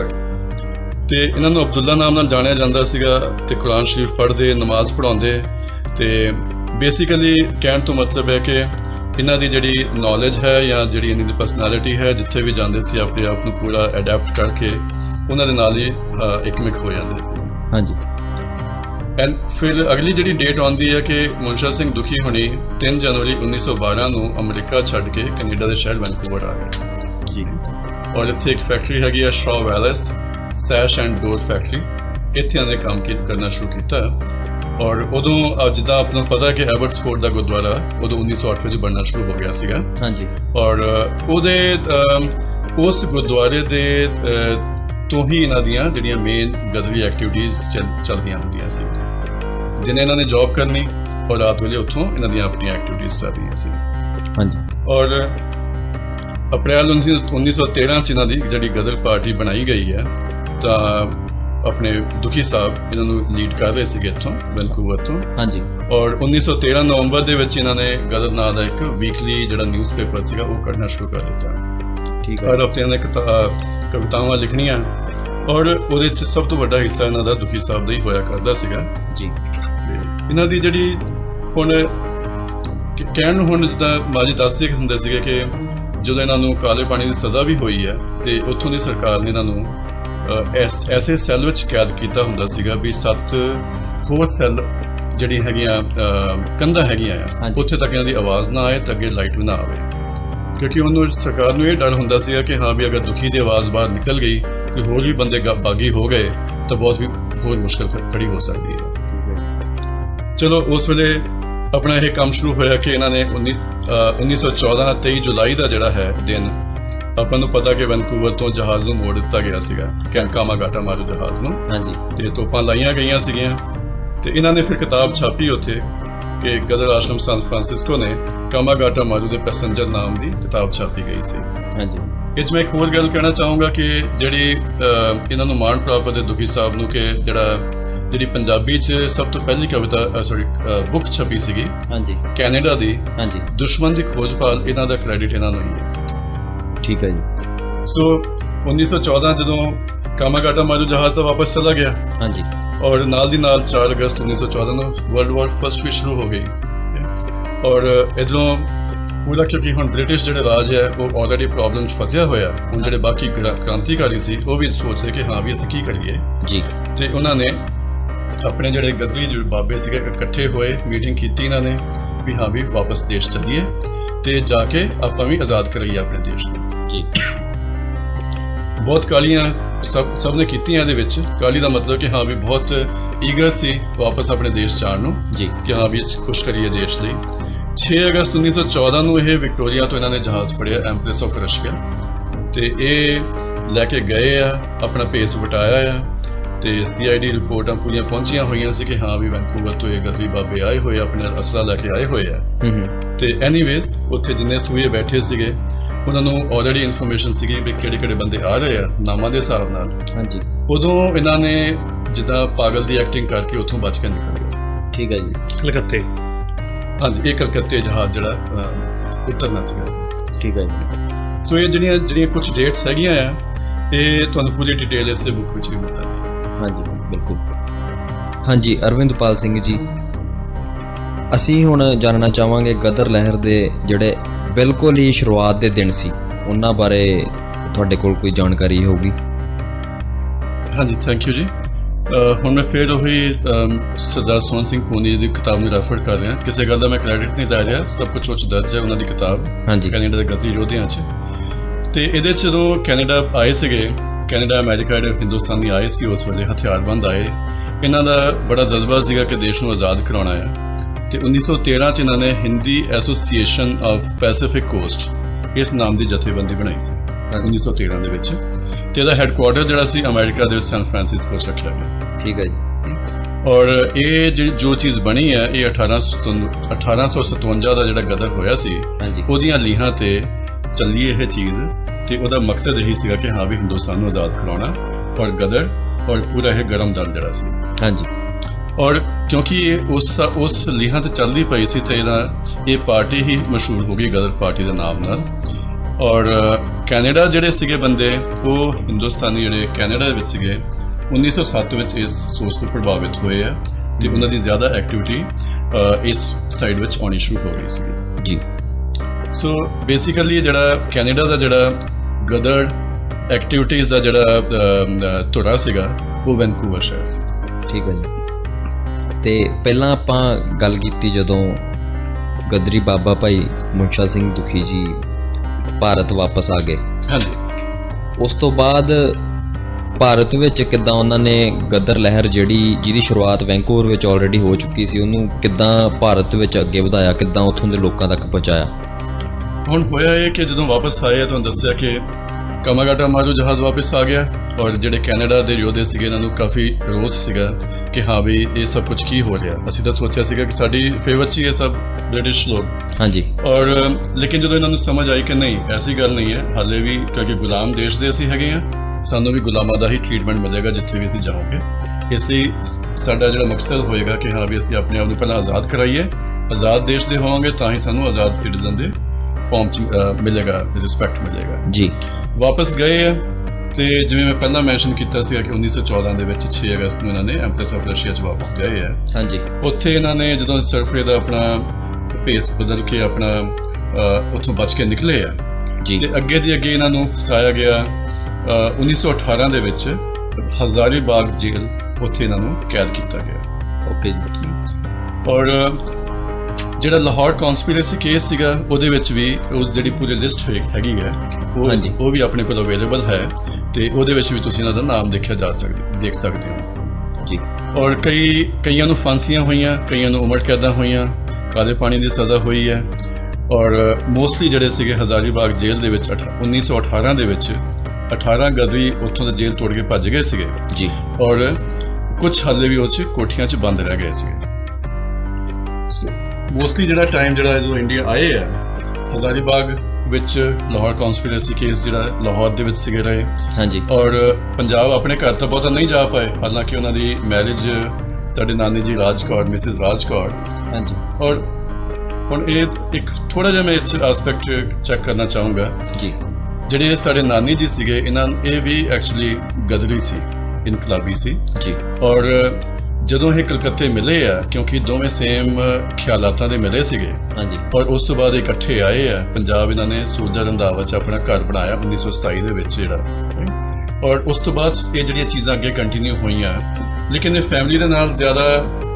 ਤੇ ਇਹਨਾਂ ਨੂੰ ਅਬਦੁੱਲਾ ਨਾਮ ਨਾਲ ਜਾਣਿਆ ਜਾਂਦਾ ਸੀਗਾ ਤੇ ਕੁਰਾਨ ਸ਼ਰੀਫ ਪੜ੍ਹਦੇ, ਨਮਾਜ਼ ਪੜ੍ਹਾਉਂਦੇ। ਤੇ ਬੇਸਿਕਲੀ ਕਹਿਣ ਤੋਂ ਮਤਲਬ ਹੈ ਕਿ ਇਹਨਾਂ ਦੀ ਜਿਹੜੀ ਨੌਲੇਜ ਹੈ ਜਾਂ ਜਿਹੜੀ ਇਹਨਾਂ ਦੀ ਪਰਸਨੈਲਿਟੀ ਹੈ, ਜਿੱਥੇ ਵੀ ਜਾਂਦੇ ਸੀ ਆਪਣੇ ਆਪ ਨੂੰ ਪੂਰਾ ਅਡੈਪਟ ਕਰਕੇ ਉਹਨਾਂ ਦੇ ਨਾਲ ਹੀ ਇੱਕਮਿਕ ਹੋ ਜਾਂਦੇ ਸੀ। ਹਾਂਜੀ, ਐਂਡ ਫਿਰ ਅਗਲੀ ਜਿਹੜੀ ਡੇਟ ਆਉਂਦੀ ਹੈ ਕਿ ਮੁਨਸ਼ਾ ਸਿੰਘ ਦੁਖੀ ਹੋਣੀ ਤਿੰਨ ਜਨਵਰੀ ਉੱਨੀ ਸੌ ਬਾਰਾਂ ਨੂੰ ਅਮਰੀਕਾ ਛੱਡ ਕੇ ਕੈਨੇਡਾ ਦੇ ਸ਼ਹਿਰ ਵੈਨਕੂਵਰ ਆ ਗਏ ਜੀ। ਔਰ ਇੱਥੇ ਇੱਕ ਫੈਕਟਰੀ ਹੈਗੀ ਆ Shaw Wells sash and door factory, ਇੱਥੇ ਇਹਨਾਂ ਨੇ ਕੰਮ ਕਰਨਾ ਸ਼ੁਰੂ ਕੀਤਾ। ਔਰ ਉਦੋਂ ਜਿੱਦਾਂ ਆਪ ਨੂੰ ਪਤਾ ਕਿ ਐਬਟਸਫੋਰਡ ਦਾ ਗੁਰਦੁਆਰਾ ਉਦੋਂ ਉੱਨੀ ਸੌ ਅੱਠ ਵਿੱਚ ਬਣਨਾ ਸ਼ੁਰੂ ਹੋ ਗਿਆ ਸੀਗਾ। ਹਾਂਜੀ, ਔਰ ਉਹਦੇ ਉਸ ਗੁਰਦੁਆਰੇ ਦੇ ਤੋਂ ਹੀ ਇਹਨਾਂ ਦੀਆਂ ਜਿਹੜੀਆਂ ਮੇਨ ਗਦਰੀ ਐਕਟੀਵਿਟੀਜ਼ ਚੱਲਦੀਆਂ ਹੁੰਦੀਆਂ ਸੀ। ਜਿਹਨੇ ਇਹਨਾਂ ਨੇ ਜੌਬ ਕਰਨੀ ਔਰ ਰਾਤ ਵੇਲੇ ਉੱਥੋਂ ਇਹਨਾਂ ਦੀਆਂ ਆਪਣੀਆਂ ਐਕਟੀਵਿਟੀਜ਼ ਚੱਲ ਰਹੀਆਂ ਸੀ। ਹਾਂਜੀ। ਔਰ ਅਪ੍ਰੈਲ ਉੱਨੀ ਸੌ ਤੇਰਾਂ 'ਚ ਇਹਨਾਂ ਦੀ ਜਿਹੜੀ ਗਦਰ ਪਾਰਟੀ ਬਣਾਈ ਗਈ ਹੈ, ਤਾਂ ਆਪਣੇ ਦੁਖੀ ਸਾਹਿਬ ਇਹਨਾਂ ਨੂੰ ਲੀਡ ਕਰ ਰਹੇ ਸੀਗੇ ਇੱਥੋਂ ਵੈਨਕੂਵਰ ਤੋਂ। ਹਾਂਜੀ। ਔਰ ਉੱਨੀ ਸੌ ਤੇਰਾਂ ਨਵੰਬਰ ਦੇ ਵਿੱਚ ਇਹਨਾਂ ਨੇ ਗਦਰ ਨਾਂ ਦਾ ਇੱਕ ਵੀਕਲੀ ਜਿਹੜਾ ਨਿਊਜ਼ਪੇਪਰ ਸੀਗਾ ਉਹ ਕੱਢਣਾ ਸ਼ੁਰੂ ਕਰ ਦਿੱਤਾ। ਠੀਕ ਹੈ। ਹਰ ਹਫ਼ਤੇ ਇਹਨਾਂ ਨੇ ਕਵਿਤਾਵਾਂ ਲਿਖਣੀਆਂ, ਔਰ ਉਹਦੇ 'ਚ ਸਭ ਤੋਂ ਵੱਡਾ ਹਿੱਸਾ ਇਹਨਾਂ ਦਾ ਦੁਖੀ ਸਾਹਿਬ ਦਾ ਹੀ ਹੋਇਆ ਕਰਦਾ ਸੀਗਾ ਜੀ। ਇਹਨਾਂ ਦੀ ਜਿਹੜੀ ਹੁਣ ਕਹਿਣ ਨੂੰ ਹੁਣ ਜਿੱਦਾਂ ਮਾਜੀ ਦੱਸਦੇ ਹੁੰਦੇ ਸੀਗੇ ਕਿ ਜਦੋਂ ਇਹਨਾਂ ਨੂੰ ਕਾਲੇ ਪਾਣੀ ਦੀ ਸਜ਼ਾ ਵੀ ਹੋਈ ਹੈ ਤੇ ਉੱਥੋਂ ਦੀ ਸਰਕਾਰ ਨੇ ਇਹਨਾਂ ਨੂੰ ਐਸ ਐਸੇ ਸੈੱਲ ਵਿੱਚ ਕੈਦ ਕੀਤਾ ਹੁੰਦਾ ਸੀਗਾ ਵੀ ਸੱਤ ਹੋਰ ਸੈੱਲ ਜਿਹੜੀ ਹੈਗੀਆਂ ਕੰਧਾਂ ਹੈਗੀਆਂ ਆ ਉੱਥੇ ਤੱਕ ਇਹਨਾਂ ਦੀ ਆਵਾਜ਼ ਨਾ ਆਏ ਤਾਂ ਅੱਗੇ ਲਾਈਟ ਵੀ ਨਾ ਆਵੇ, ਕਿਉਂਕਿ ਉਹਨੂੰ ਸਰਕਾਰ ਨੂੰ ਇਹ ਡਰ ਹੁੰਦਾ ਸੀਗਾ ਕਿ ਹਾਂ ਵੀ ਅਗਰ ਦੁਖੀ ਦੀ ਆਵਾਜ਼ ਬਾਹਰ ਨਿਕਲ ਗਈ, ਕੋਈ ਹੋਰ ਵੀ ਬੰਦੇ ਬਾਗੀ ਹੋ ਗਏ ਤਾਂ ਬਹੁਤ ਵੀ ਹੋਰ ਮੁਸ਼ਕਿਲ ਖੜੀ ਹੋ ਸਕਦੀ ਹੈ। ਚਲੋ ਉਸ ਵੇਲੇ ਆਪਣਾ ਇਹ ਕੰਮ ਸ਼ੁਰੂ ਹੋਇਆ ਕਿ ਇਹਨਾਂ ਨੇ ਉੱਨੀ ਉੱਨੀ ਸੌ ਚੌਦਾਂ ਤੇਈ ਜੁਲਾਈ ਦਾ ਜਿਹੜਾ ਹੈ ਦਿਨ, ਆਪਾਂ ਨੂੰ ਪਤਾ ਕਿ ਵੈਨਕੂਵਰ ਤੋਂ ਜਹਾਜ਼ ਨੂੰ ਮੋੜ ਦਿੱਤਾ ਗਿਆ ਸੀਗਾ, ਕਾਮਾਗਾਟਾ ਮਾਰੂ ਜਹਾਜ਼ ਨੂੰ। ਹਾਂਜੀ। ਤੇ ਤੋਪਾਂ ਲਾਈਆਂ ਗਈਆਂ ਸੀਗੀਆਂ ਤੇ ਇਹਨਾਂ ਨੇ ਫਿਰ ਕਿਤਾਬ ਛਾਪੀ ਉੱਥੇ ਕਿ ਗਦਰ ਆਸ਼ਰਮ ਸੈਨ ਫਰਾਂਸਿਸਕੋ ਨੇ ਕਾਮਾਗਾਟਾ ਮਾਰੂ ਦੇ ਪੈਸੰਜਰ ਨਾਮ ਦੀ ਕਿਤਾਬ ਛਾਪੀ ਗਈ ਸੀ। ਹਾਂਜੀ। ਇਹ 'ਚ ਮੈਂ ਇੱਕ ਹੋਰ ਗੱਲ ਕਹਿਣਾ ਚਾਹੂੰਗਾ ਕਿ ਜਿਹੜੀ ਇਹਨਾਂ ਨੂੰ ਮਾਣ ਪ੍ਰਾਪਤ ਹੈ ਦੁਖੀ ਸਾਹਿਬ ਨੂੰ ਕਿ ਜਿਹੜਾ ਜਿਹੜੀ ਪੰਜਾਬੀ 'ਚ ਸਭ ਤੋਂ ਪਹਿਲੀ ਕਵਿਤਾ ਸੌਰੀ ਬੁੱਕ ਛਪੀ ਸੀਗੀ ਹਾਂਜੀ ਕੈਨੇਡਾ ਦੀ, ਹਾਂਜੀ ਦੁਸ਼ਮਣ ਦੀ ਖੋਜ ਭਾਲ, ਇਹਨਾਂ ਦਾ ਕ੍ਰੈਡਿਟ ਇਹਨਾਂ ਨੂੰ ਹੀ ਹੈ। ਠੀਕ ਹੈ ਜੀ। ਸੋ ਉੱਨੀ ਸੌ ਚੌਦਾਂ ਜਦੋਂ ਕਾਮਾਗਾਟਾ ਮਾਰੂ ਜਹਾਜ਼ ਤਾਂ ਵਾਪਸ ਚਲਾ ਗਿਆ, ਹਾਂਜੀ, ਔਰ ਨਾਲ ਦੀ ਨਾਲ ਚਾਰ ਅਗਸਤ ਉੱਨੀ ਸੌ ਚੌਦਾਂ ਨੂੰ ਵਰਲਡ ਵਾਰ ਫਸਟ ਵੀ ਸ਼ੁਰੂ ਹੋ ਗਈ। ਔਰ ਇੱਧਰੋਂ ਪੂਰਾ ਕਿਉਂਕਿ ਹੁਣ ਬ੍ਰਿਟਿਸ਼ ਜਿਹੜੇ ਰਾਜ ਹੈ ਉਹ ਆਲਰੇਡੀ ਪ੍ਰੋਬਲਮ 'ਚ ਫਸਿਆ ਹੋਇਆ, ਹੁਣ ਜਿਹੜੇ ਬਾਕੀ ਕ੍ਰਾਂਤੀਕਾਰੀ ਸੀ ਉਹ ਵੀ ਸੋਚਦੇ ਕਿ ਹਾਂ ਵੀ ਅਸੀਂ ਕੀ ਕਰੀਏ ਜੀ। ਤੇ ਉਹਨਾਂ ਨੇ ਆਪਣੇ ਜਿਹੜੇ ਗਦਰੀ ਜਿਹੜੇ ਬਾਬੇ ਸੀਗੇ ਇਕੱਠੇ ਹੋਏ, ਮੀਟਿੰਗ ਕੀਤੀ ਇਹਨਾਂ ਨੇ ਵੀ ਹਾਂ ਵੀ ਵਾਪਸ ਦੇਸ਼ ਚੱਲੀਏ ਤੇ ਜਾ ਕੇ ਆਪਾਂ ਵੀ ਆਜ਼ਾਦ ਕਰਾਈਏ ਆਪਣੇ ਦੇਸ਼ ਨੂੰ ਜੀ। ਬਹੁਤ ਕਾਲੀਆਂ ਸਭ ਸਭ ਨੇ ਕੀਤੀਆਂ ਇਹਦੇ ਵਿੱਚ। ਕਾਲੀ ਦਾ ਮਤਲਬ ਕਿ ਹਾਂ ਵੀ ਬਹੁਤ ਈਗਰ ਸੀ ਵਾਪਸ ਆਪਣੇ ਦੇਸ਼ ਜਾਣ ਨੂੰ ਜੀ, ਕਿ ਹਾਂ ਵੀ ਖੁਸ਼ ਕਰੀਏ ਦੇਸ਼ ਲਈ। ਛੇ ਅਗਸਤ ਉੱਨੀ ਸੌ ਚੌਦਾਂ ਨੂੰ ਇਹ ਵਿਕਟੋਰੀਆ ਤੋਂ ਇਹਨਾਂ ਨੇ ਜਹਾਜ਼ ਫੜਿਆ, ਐਮਪ੍ਰੈਸ ਆਫ ਰਸ਼ੀਆ, ਤੇ ਇਹ ਲੈ ਕੇ ਗਏ ਆ, ਆਪਣਾ ਭੇਸ ਵਟਾਇਆ ਆ ਤੇ ਸੀ ਆਈ ਡੀ ਰਿਪੋਰਟਾਂ ਪੂਰੀਆਂ ਪਹੁੰਚੀਆਂ ਹੋਈਆਂ ਸੀ ਕਿ ਹਾਂ ਵੀ ਵੈਨਕੂਵਰ ਤੋਂ ਇਹ ਗਦਰੀ ਬਾਬੇ ਆਏ ਹੋਏ, ਆਪਣੇ ਅਸਲਾ ਲੈ ਕੇ ਆਏ ਹੋਏ ਆ। ਤੇ ਐਨੀਵੇਜ਼ ਉੱਥੇ ਜਿੰਨੇ ਸੂਏ ਬੈਠੇ ਸੀਗੇ ਉਹਨਾਂ ਨੂੰ ਆਲਰੇਡੀ ਇਨਫੋਰਮੇਸ਼ਨ ਸੀਗੀ ਵੀ ਕਿਹੜੇ ਕਿਹੜੇ ਬੰਦੇ ਆ ਰਹੇ ਆ ਨਾਮਾਂ ਦੇ ਹਿਸਾਬ ਨਾਲ। ਹਾਂਜੀ। ਉਦੋਂ ਇਹਨਾਂ ਨੇ ਜਿੱਦਾਂ ਪਾਗਲ ਦੀ ਐਕਟਿੰਗ ਕਰਕੇ ਉੱਥੋਂ ਬਚ ਕੇ ਨਿਕਲ ਗਏ। ਠੀਕ ਹੈ ਜੀ। ਕਲਕੱਤੇ, ਹਾਂਜੀ, ਇਹ ਕਲਕੱਤੇ ਜਹਾਜ਼ ਜਿਹੜਾ ਉਤਰਨਾ ਸੀਗਾ। ਠੀਕ ਹੈ ਜੀ। ਸੋ ਇਹ ਜਿਹੜੀਆਂ ਜਿਹੜੀਆਂ ਕੁਝ ਡੇਟਸ ਹੈਗੀਆਂ ਆ, ਇਹ ਤੁਹਾਨੂੰ ਪੂਰੀ ਡਿਟੇਲ ਇਸੇ ਬੁੱਕ ਵਿੱਚ ਵੀ ਮਿਲ ਜਾਂਦੀ ਹੈ। ਹਾਂਜੀ ਬਿਲਕੁਲ। ਹਾਂਜੀ ਅਰਵਿੰਦਪਾਲ ਸਿੰਘ ਜੀ, ਅਸੀਂ ਹੁਣ ਜਾਣਨਾ ਚਾਹਾਂਗੇ ਗਦਰ ਲਹਿਰ ਦੇ ਜਿਹੜੇ ਬਿਲਕੁਲ ਹੀ ਸ਼ੁਰੂਆਤ ਦੇ ਦਿਨ ਸੀ, ਉਹਨਾਂ ਬਾਰੇ ਤੁਹਾਡੇ ਕੋਲ ਕੋਈ ਜਾਣਕਾਰੀ ਹੋਊਗੀ? ਹਾਂਜੀ, ਥੈਂਕ ਯੂ ਜੀ। ਹੁਣ ਮੈਂ ਫਿਰ ਉਹੀ ਸਰਦਾਰ ਸੋਹਣ ਸਿੰਘ ਪੂਨੀ ਦੀ ਕਿਤਾਬ ਨੂੰ ਰੈਫਰ ਕਰ ਰਿਹਾ। ਕਿਸੇ ਗੱਲ ਦਾ ਮੈਂ ਕ੍ਰੈਡਿਟ ਨਹੀਂ ਲੈ ਰਿਹਾ, ਸਭ ਕੁਝ ਉੱਚ ਦਰਜ ਹੈ ਉਹਨਾਂ ਦੀ ਕਿਤਾਬ, ਹਾਂਜੀ, ਕੈਨੇਡਾ ਦੇ ਗਦਰੀ ਯੋਧਿਆਂ 'ਚ। ਤੇ ਇਹਦੇ 'ਚ ਜਦੋਂ ਕੈਨੇਡਾ ਆਏ ਸੀਗੇ, ਕੈਨੇਡਾ ਅਮਰੀਕਾ ਜਿਹੜੇ ਹਿੰਦੁਸਤਾਨੀ ਆਏ ਸੀ ਉਸ ਵੇਲੇ ਹਥਿਆਰਬੰਦ ਆਏ, ਇਹਨਾਂ ਦਾ ਬੜਾ ਜਜ਼ਬਾ ਸੀਗਾ ਕਿ ਦੇਸ਼ ਨੂੰ ਆਜ਼ਾਦ ਕਰਾਉਣਾ ਹੈ। ਤੇ ਉੱਨੀ ਸੌ ਤੇਰਾਂ 'ਚ ਇਹਨਾਂ ਨੇ Hindi Association of Pacific Coast ਇਸ ਨਾਮ ਦੀ ਜਥੇਬੰਦੀ ਬਣਾਈ ਸੀ ਉੱਨੀ ਸੌ ਤੇਰਾਂ ਦੇ ਵਿੱਚ, ਤੇ ਇਹਦਾ ਹੈੱਡਕੁਆਰਟਰ ਜਿਹੜਾ ਸੀ ਅਮਰੀਕਾ ਦੇ ਵਿੱਚ ਸੈਨ ਫਰਾਂਸਿਸਕੋ 'ਚ ਰੱਖਿਆ ਗਿਆ। ਠੀਕ ਹੈ ਜੀ। ਔਰ ਇਹ ਜਿਹੜੀ ਜੋ ਚੀਜ਼ ਬਣੀ ਹੈ ਇਹ ਅਠਾਰਾਂ ਅਠਾਰਾਂ ਸੌ ਸਤਵੰਜਾ ਦਾ ਜਿਹੜਾ ਗਦਰ ਹੋਇਆ ਸੀ ਉਹਦੀਆਂ ਲੀਹਾਂ ਤੇ ਚੱਲੀ ਇਹ ਚੀਜ਼, ਤੇ ਉਹਦਾ ਮਕਸਦ ਇਹੀ ਸੀਗਾ ਕਿ ਹਾਂ ਵੀ ਹਿੰਦੁਸਤਾਨ ਨੂੰ ਆਜ਼ਾਦ ਕਰਾਉਣਾ, ਔਰ ਗਦਰ ਔਰ ਪੂਰਾ ਇਹ ਗਰਮ ਦਲ ਜਿਹੜਾ ਸੀ। ਹਾਂਜੀ। ਔਰ ਕਿਉਂਕਿ ਇਹ ਉਸ ਉਸ ਲੀਹਾਂ ਤੇ ਚੱਲਦੀ ਪਈ ਸੀ ਤੇ ਇਹਦਾ ਇਹ ਪਾਰਟੀ ਹੀ ਮਸ਼ਹੂਰ ਹੋ ਗਈ ਗਦਰ ਪਾਰਟੀ ਦੇ ਨਾਮ ਨਾਲ। ਔਰ ਕੈਨੇਡਾ ਜਿਹੜੇ ਸੀਗੇ ਬੰਦੇ ਉਹ ਹਿੰਦੁਸਤਾਨੀ ਜਿਹੜੇ ਕੈਨੇਡਾ ਦੇ ਵਿੱਚ ਸੀਗੇ ਉੱਨੀ ਸੌ ਸੱਤ ਵਿੱਚ ਇਸ ਸੋਚ ਤੋਂ ਪ੍ਰਭਾਵਿਤ ਹੋਏ ਆ ਤੇ ਉਹਨਾਂ ਦੀ ਜ਼ਿਆਦਾ ਐਕਟੀਵਿਟੀ ਇਸ ਸਾਈਡ ਵਿੱਚ ਆਉਣੀ ਸ਼ੁਰੂ ਹੋ ਗਈ ਸੀ ਜੀ। ਸੋ ਬੇਸਿਕਲੀ ਜਿਹੜਾ ਕੈਨੇਡਾ ਦਾ ਜਿਹੜਾ ਗਦਰ ਐਕਟੀਵਿਟੀਜ਼ ਦਾ ਜਿਹੜਾ ਧੁਰਾ ਸੀਗਾ ਉਹ ਵੈਨਕੂਵਰ ਸ਼ਹਿਰ ਸੀ। ਠੀਕ ਹੈ ਜੀ। ਤੇ ਪਹਿਲਾਂ ਆਪਾਂ ਗੱਲ ਕੀਤੀ ਜਦੋਂ ਗਦਰੀ ਬਾਬਾ ਭਾਈ ਮੁਨਸ਼ਾ ਸਿੰਘ ਦੁਖੀ ਜੀ ਭਾਰਤ ਵਾਪਸ ਆ ਗਏ, ਹਾਂਜੀ, ਉਸ ਤੋਂ ਬਾਅਦ ਭਾਰਤ ਵਿੱਚ ਕਿੱਦਾਂ ਉਹਨਾਂ ਨੇ ਗਦਰ ਲਹਿਰ ਜਿਹੜੀ ਜਿਹਦੀ ਸ਼ੁਰੂਆਤ ਵੈਨਕੂਵਰ ਵਿੱਚ ਆਲਰੇਡੀ ਹੋ ਚੁੱਕੀ ਸੀ ਉਹਨੂੰ ਕਿੱਦਾਂ ਭਾਰਤ ਵਿੱਚ ਅੱਗੇ ਵਧਾਇਆ, ਕਿੱਦਾਂ ਉੱਥੋਂ ਦੇ ਲੋਕਾਂ ਤੱਕ ਪਹੁੰਚਾਇਆ? ਹੁਣ ਹੋਇਆ ਇਹ ਕਿ ਜਦੋਂ ਵਾਪਸ ਆਏ ਤੁਹਾਨੂੰ ਦੱਸਿਆ ਕਿ ਕਾਮਾਗਾਟਾ ਮਾਰੂ ਜਹਾਜ਼ ਵਾਪਸ ਆ ਗਿਆ, ਔਰ ਜਿਹੜੇ ਕੈਨੇਡਾ ਦੇ ਯੋਧੇ ਸੀਗੇ ਇਹਨਾਂ ਨੂੰ ਕਾਫੀ ਰੋਸ ਸੀਗਾ कि हाँ भी ये सब कुछ की हो रहा। ਅਸੀਂ ਤਾਂ ਸੋਚਿਆ ਸੀਗਾ ਕਿ ਸਾਡੀ ਫੇਵਰ 'ਚ ਇਹ ਸਭ ਬ੍ਰਿਟਿਸ਼ ਲੋਕ ਹਾਂਜੀ ਔਰ ਲੇਕਿਨ ਜਦੋਂ ਇਹਨਾਂ ਨੂੰ ਸਮਝ ਆਈ ਕਿ ਨਹੀਂ ਐਸੀ ਗੱਲ ਨਹੀਂ ਹੈ, ਹਾਲੇ ਵੀ ਕਿਉਂਕਿ ਗੁਲਾਮ ਦੇਸ਼ ਦੇ ਅਸੀਂ ਹੈਗੇ ਹਾਂ, ਸਾਨੂੰ ਵੀ ਗੁਲਾਮਾਂ ਦਾ ਹੀ ਟ੍ਰੀਟਮੈਂਟ ਮਿਲੇਗਾ ਜਿੱਥੇ ਵੀ ਅਸੀਂ ਜਾਵਾਂਗੇ। ਇਸ ਲਈ ਸਾਡਾ ਜਿਹੜਾ ਮਕਸਦ ਹੋਏਗਾ ਕਿ ਹਾਂ ਵੀ ਅਸੀਂ ਆਪਣੇ ਆਪ ਨੂੰ ਪਹਿਲਾਂ ਆਜ਼ਾਦ ਕਰਾਈਏ, ਆਜ਼ਾਦ ਦੇਸ਼ ਦੇ ਹੋਵਾਂਗੇ ਤਾਂ ਹੀ ਸਾਨੂੰ ਆਜ਼ਾਦ ਸਿਟੀਜ਼ਨ ਦੇ ਫਾਰਮ 'ਚ ਮਿਲੇਗਾ, ਰਿਸਪੈਕਟ ਮਿਲੇਗਾ ਜੀ। ਵਾਪਸ ਗਏ ਆ ਤੇ ਜਿਵੇਂ ਮੈਂ ਪਹਿਲਾਂ ਮੈਂਸ਼ਨ ਕੀਤਾ ਸੀਗਾ ਕਿ ਉੱਨੀ ਸੌ ਚੌਦਾਂ ਦੇ ਵਿੱਚ ਛੇ ਅਗਸਤ ਨੂੰ ਇਹਨਾਂ ਨੇ ਐਂਪਰੈਸ ਆਫ ਰਸ਼ੀਆ 'ਚ ਵਾਪਸ ਗਏ ਆ। ਹਾਂਜੀ ਉੱਥੇ ਇਹਨਾਂ ਨੇ ਜਦੋਂ ਸਰਫਰੇ ਦਾ ਆਪਣਾ ਭੇਸ ਬਦਲ ਕੇ ਆਪਣਾ ਉੱਥੋਂ ਬਚ ਕੇ ਨਿਕਲੇ ਆ ਜੀ, ਤੇ ਅੱਗੇ ਦੀ ਅੱਗੇ ਇਹਨਾਂ ਨੂੰ ਫਸਾਇਆ ਗਿਆ ਉੱਨੀ ਸੌ ਅਠਾਰਾਂ ਦੇ ਵਿੱਚ ਹਜ਼ਾਰੀ ਬਾਗ ਜੇਲ੍ਹ, ਉੱਥੇ ਇਹਨਾਂ ਨੂੰ ਕੈਦ ਕੀਤਾ ਗਿਆ। ਓਕੇ ਜੀ। ਔਰ ਜਿਹੜਾ ਲਾਹੌਰ ਕੌਂਸਪੀਰੇਸੀ ਕੇਸ ਸੀਗਾ ਉਹਦੇ ਵਿੱਚ ਵੀ ਉਹ ਜਿਹੜੀ ਪੂਰੀ ਲਿਸਟ ਹੈਗੀ ਹੈ ਉਹ ਉਹ ਵੀ ਆਪਣੇ ਕੋਲ ਅਵੇਲੇਬਲ ਹੈ, ਤੇ ਉਹਦੇ ਵਿੱਚ ਵੀ ਤੁਸੀਂ ਇਹਨਾਂ ਦਾ ਨਾਮ ਦੇਖਿਆ ਜਾ ਸਕਦਾ ਦੇਖ ਸਕਦੇ ਹੋ ਜੀ। ਔਰ ਕਈ ਕਈਆਂ ਨੂੰ ਫਾਂਸੀਆਂ ਹੋਈਆਂ, ਕਈਆਂ ਨੂੰ ਉਮਰ ਕੈਦਾਂ ਹੋਈਆਂ, ਕਾਲੇ ਪਾਣੀ ਦੀ ਸਜ਼ਾ ਹੋਈ ਹੈ। ਔਰ ਮੋਸਟਲੀ ਜਿਹੜੇ ਸੀਗੇ ਹਜ਼ਾਰੀ ਬਾਗ ਜੇਲ੍ਹ ਦੇ ਵਿੱਚ ਉੱਨੀ ਸੌ ਅਠਾਰਾਂ ਦੇ ਵਿੱਚ ਅਠਾਰਾਂ ਗਦਰੀ ਉੱਥੋਂ ਦਾ ਜੇਲ੍ਹ ਤੋੜ ਕੇ ਭੱਜ ਗਏ ਸੀਗੇ ਜੀ, ਔਰ ਕੁਛ ਹਾਲੇ ਵੀ ਉਹ 'ਚ ਕੋਠੀਆਂ 'ਚ ਬੰਦ ਰਹਿ ਗਏ ਸੀਗੇ। ਮੋਸਟਲੀ ਜਿਹੜਾ ਟਾਈਮ ਜਿਹੜਾ ਜਦੋਂ ਇੰਡੀਆ ਆਏ ਆ, ਹਜ਼ਾਰੀ ਬਾਗ ਵਿੱਚ ਲਾਹੌਰ ਕੌਂਸਪੀਰੇਸੀ ਕੇਸ ਜਿਹੜਾ ਲਾਹੌਰ ਦੇ ਵਿੱਚ ਸੀਗੇ ਰਹੇ। ਹਾਂਜੀ। ਔਰ ਪੰਜਾਬ ਆਪਣੇ ਘਰ ਤਾਂ ਬਹੁਤਾ ਨਹੀਂ ਜਾ ਪਾਏ, ਹਾਲਾਂਕਿ ਉਹਨਾਂ ਦੀ ਮੈਰਿਜ ਸਾਡੇ ਨਾਨੀ ਜੀ ਰਾਜ ਕੌਰ, ਮਿਸਿਸ ਰਾਜ ਕੌਰ। ਹਾਂਜੀ। ਔਰ ਹੁਣ ਇਹ ਇੱਕ ਥੋੜ੍ਹਾ ਜਿਹਾ ਮੈਂ ਇਸ ਆਸਪੈਕਟ ਚੈੱਕ ਕਰਨਾ ਚਾਹੂੰਗਾ ਜੀ। ਜਿਹੜੇ ਸਾਡੇ ਨਾਨੀ ਜੀ ਸੀਗੇ, ਇਹਨਾਂ ਇਹ ਵੀ ਐਕਚੁਅਲੀ ਗਦਰੀ ਸੀ, ਇਨਕਲਾਬੀ ਸੀ ਜੀ। ਔਰ ਜਦੋਂ ਇਹ ਕਲਕੱਤੇ ਮਿਲੇ ਆ, ਕਿਉਂਕਿ ਦੋਵੇਂ ਸੇਮ ਖਿਆਲਾਤਾਂ ਦੇ ਮਿਲੇ ਸੀਗੇ। ਹਾਂਜੀ। ਔਰ ਉਸ ਤੋਂ ਬਾਅਦ ਇਕੱਠੇ ਆਏ ਆ ਪੰਜਾਬ, ਇਹਨਾਂ ਨੇ ਸੂਰਜਾ ਰੰਧਾਵਾ 'ਚ ਆਪਣਾ ਘਰ ਬਣਾਇਆ ਉੱਨੀ ਸੌ ਸਤਾਈ ਦੇ ਵਿੱਚ ਜਿਹੜਾ। ਔਰ ਉਸ ਤੋਂ ਬਾਅਦ ਇਹ ਜਿਹੜੀਆਂ ਚੀਜ਼ਾਂ ਅੱਗੇ ਕੰਟੀਨਿਊ ਹੋਈਆਂ, ਲੇਕਿਨ ਇਹ ਫੈਮਿਲੀ ਦੇ ਨਾਲ ਜ਼ਿਆਦਾ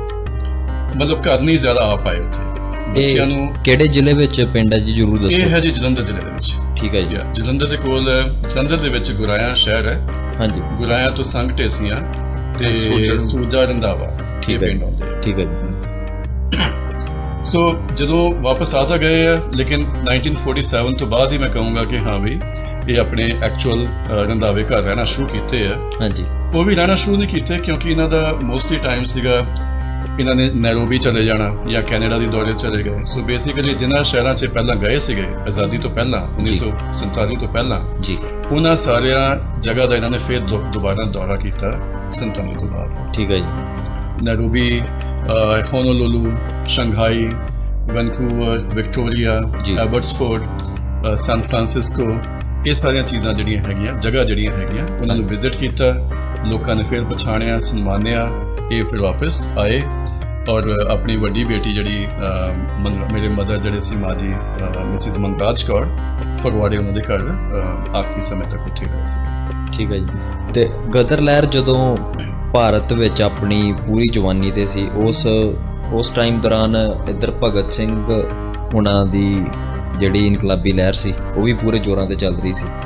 ਮਤਲਬ ਘਰ ਨਹੀਂ ਜ਼ਿਆਦਾ ਆ ਪਾਏ ਉੱਥੇ। ਬੱਚਿਆਂ ਨੂੰ ਕਿਹੜੇ ਜ਼ਿਲ੍ਹੇ ਵਿੱਚ ਪਿੰਡ ਹੈ ਜੀ, ਜ਼ਰੂਰ ਦੱਸੋ। ਇਹ ਹੈ ਜੀ ਜਲੰਧਰ ਜ਼ਿਲ੍ਹੇ ਦੇ ਵਿੱਚ। ਠੀਕ ਹੈ ਜੀ। ਜਲੰਧਰ ਦੇ ਕੋਲ, ਜਲੰਧਰ ਦੇ ਵਿੱਚ ਗੁਰਾਇਆ ਸ਼ਹਿਰ ਹੈ। ਹਾਂਜੀ। ਗੁਰਾਇਆ ਤੋਂ ਸੰਘ ਢੇਸੀਆਂ ਤੇ ਸੂਰਜਾ ਰੰਧਾਵਾ ਠੀਕ ਪਿੰਡ ਆਉਂਦੇ। ਠੀਕ ਹੈ ਜੀ। ਸੋ ਜਦੋਂ ਵਾਪਸ ਆ ਤਾਂ ਗਏ ਆ, ਲੇਕਿਨ ਨਾਈਨਟੀਨ ਫੋਰਟੀ ਸੈਵਨ ਤੋਂ ਬਾਅਦ ਹੀ ਮੈਂ ਕਹੂੰਗਾ ਕਿ ਹਾਂ ਵੀ ਇਹ ਆਪਣੇ ਐਕਚੁਅਲ ਰੰਧਾਵੇ ਘਰ ਰਹਿਣਾ ਸ਼ੁਰੂ ਕੀਤੇ ਆ। ਹਾਂਜੀ। ਉਹ ਵੀ ਰਹਿਣਾ ਸ਼ੁਰੂ ਨਹੀਂ ਕੀਤੇ ਕਿਉਂਕਿ ਇਹਨਾਂ ਦਾ ਮੋਸਟਲੀ ਟਾਈਮ ਸੀਗਾ ਇਹਨਾਂ ਨੇ ਨੈਰੋਬੀ ਚਲੇ ਜਾਣਾ ਜਾਂ ਕੈਨੇਡਾ ਦੀ ਦੌਰੇ ਚਲੇ ਗਏ। ਸੋ ਬੇਸਿਕਲੀ ਜਿਨ੍ਹਾਂ ਸ਼ਹਿਰਾਂ 'ਚ ਪਹਿਲਾਂ ਗਏ ਸੀਗੇ ਆਜ਼ਾਦੀ ਤੋਂ ਪਹਿਲਾਂ, ਉੱਨੀ ਸੌ ਸੰਤਾਲੀ ਤੋਂ ਪਹਿਲਾਂ ਜੀ, ਉਹਨਾਂ ਸਾਰਿਆਂ ਜਗ੍ਹਾ ਦਾ ਇਹਨਾਂ ਨੇ ਫਿਰ ਦੁਬਾਰਾ ਦੌਰਾ ਕੀਤਾ ਸੰਤਾਲੀ ਤੋਂ ਬਾਅਦ। ਠੀਕ ਹੈ ਜੀ। Nairobi, Honolulu, Shanghai, Vancouver, Victoria, Abbotsford, San Francisco, ਇਹ ਸਾਰੀਆਂ ਚੀਜ਼ਾਂ ਜਿਹੜੀਆਂ ਹੈਗੀਆਂ, ਜਗ੍ਹਾ ਜਿਹੜੀਆਂ ਹੈਗੀਆਂ, ਉਹਨਾਂ ਨੂੰ ਵਿਜ਼ਿਟ ਕੀਤਾ। ਲੋਕਾਂ ਨੇ ਫਿਰ ਪਛਾਣਿਆ, ਸਨਮਾਨਿਆ। ਇਹ ਫਿਰ ਵਾਪਸ ਆਏ ਔਰ ਆਪਣੀ ਵੱਡੀ ਬੇਟੀ ਜਿਹੜੀ ਮੇਰੇ ਮਦਰ ਜਿਹੜੇ ਸੀ ਮਾਂ ਜੀ ਮਿਸਿਸ ਮਨਰਾਜ ਕੌਰ, ਫਗਵਾੜੇ ਉਹਨਾਂ ਦੇ ਘਰ ਆਖਰੀ ਸਮੇਂ ਤੱਕ ਉੱਥੇ ਰਹੇ ਸੀ। ਠੀਕ ਹੈ ਜੀ। ਤੇ ਗਦਰ ਲਹਿਰ ਜਦੋਂ ਭਾਰਤ ਵਿੱਚ ਆਪਣੀ ਪੂਰੀ ਜਵਾਨੀ 'ਤੇ ਸੀ, ਉਸ ਉਸ ਟਾਈਮ ਦੌਰਾਨ ਇੱਧਰ ਭਗਤ ਸਿੰਘ ਉਹਨਾਂ ਦੀ ਜਿਹੜੀ ਇਨਕਲਾਬੀ ਲਹਿਰ ਸੀ ਉਹ ਵੀ ਪੂਰੇ ਜ਼ੋਰਾਂ 'ਤੇ ਚੱਲ ਰਹੀ ਸੀ।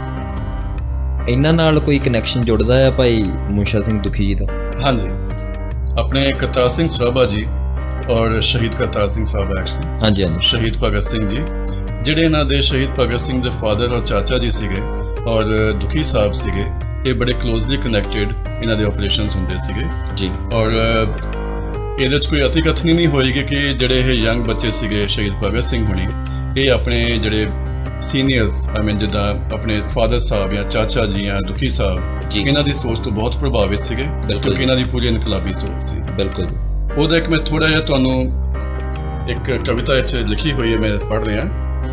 ਇਹਨਾਂ ਨਾਲ ਕੋਈ ਕਨੈਕਸ਼ਨ ਜੁੜਦਾ ਹੈ ਭਾਈ ਮੁਨਸ਼ਾ ਸਿੰਘ ਦੁਖੀ ਜੀ ਦਾ? ਹਾਂਜੀ। ਆਪਣੇ ਕਰਤਾਰ ਸਿੰਘ ਸਰਾਭਾ ਜੀ ਔਰ ਸ਼ਹੀਦ ਕਰਤਾਰ ਸਿੰਘ ਸਰਾਭਾ ਐਕਚੁਅਲੀ, ਹਾਂਜੀ ਹਾਂਜੀ, ਸ਼ਹੀਦ ਭਗਤ ਸਿੰਘ ਜੀ ਜਿਹੜੇ ਇਹਨਾਂ ਦੇ ਸ਼ਹੀਦ ਭਗਤ ਸਿੰਘ ਦੇ ਫਾਦਰ ਔਰ ਚਾਚਾ ਜੀ ਸੀਗੇ ਔਰ ਦੁਖੀ ਸਾਹਿਬ ਸੀਗੇ, ਇਹ ਬੜੇ ਕਲੋਜ਼ਲੀ ਕਨੈਕਟਡ ਇਹਨਾਂ ਦੇ ਆਪਰੇਸ਼ਨਸ ਹੁੰਦੇ ਸੀਗੇ ਜੀ। ਔਰ ਇਹਦੇ 'ਚ ਕੋਈ ਅਤੀ ਕਥਨੀ ਨਹੀਂ ਹੋਏਗੀ ਕਿ ਜਿਹੜੇ ਇਹ ਯੰਗ ਬੱਚੇ ਸੀਗੇ ਸ਼ਹੀਦ ਭਗਤ ਸਿੰਘ ਹੁਣੀ, ਇਹ ਆਪਣੇ ਜਿਹੜੇ ਸੀਨੀਅਰਸ ਆਈ ਮੀਨ ਜਿੱਦਾਂ ਆਪਣੇ ਫਾਦਰ ਸਾਹਿਬ ਜਾਂ ਚਾਚਾ ਜੀ ਜਾਂ ਦੁਖੀ ਸਾਹਿਬ ਜੀ, ਇਹਨਾਂ ਦੀ ਸੋਚ ਤੋਂ ਬਹੁਤ ਪ੍ਰਭਾਵਿਤ ਸੀਗੇ ਕਿਉਂਕਿ ਇਹਨਾਂ ਦੀ ਪੂਰੀ ਇਨਕਲਾਬੀ ਸੋਚ ਸੀ। ਬਿਲਕੁਲ। ਉਹਦਾ ਇੱਕ ਮੈਂ ਥੋੜ੍ਹਾ ਜਿਹਾ ਤੁਹਾਨੂੰ ਇੱਕ ਕਵਿਤਾ ਇੱਥੇ ਲਿਖੀ ਹੋਈ ਹੈ, ਮੈਂ ਪੜ੍ਹ ਰਿਹਾ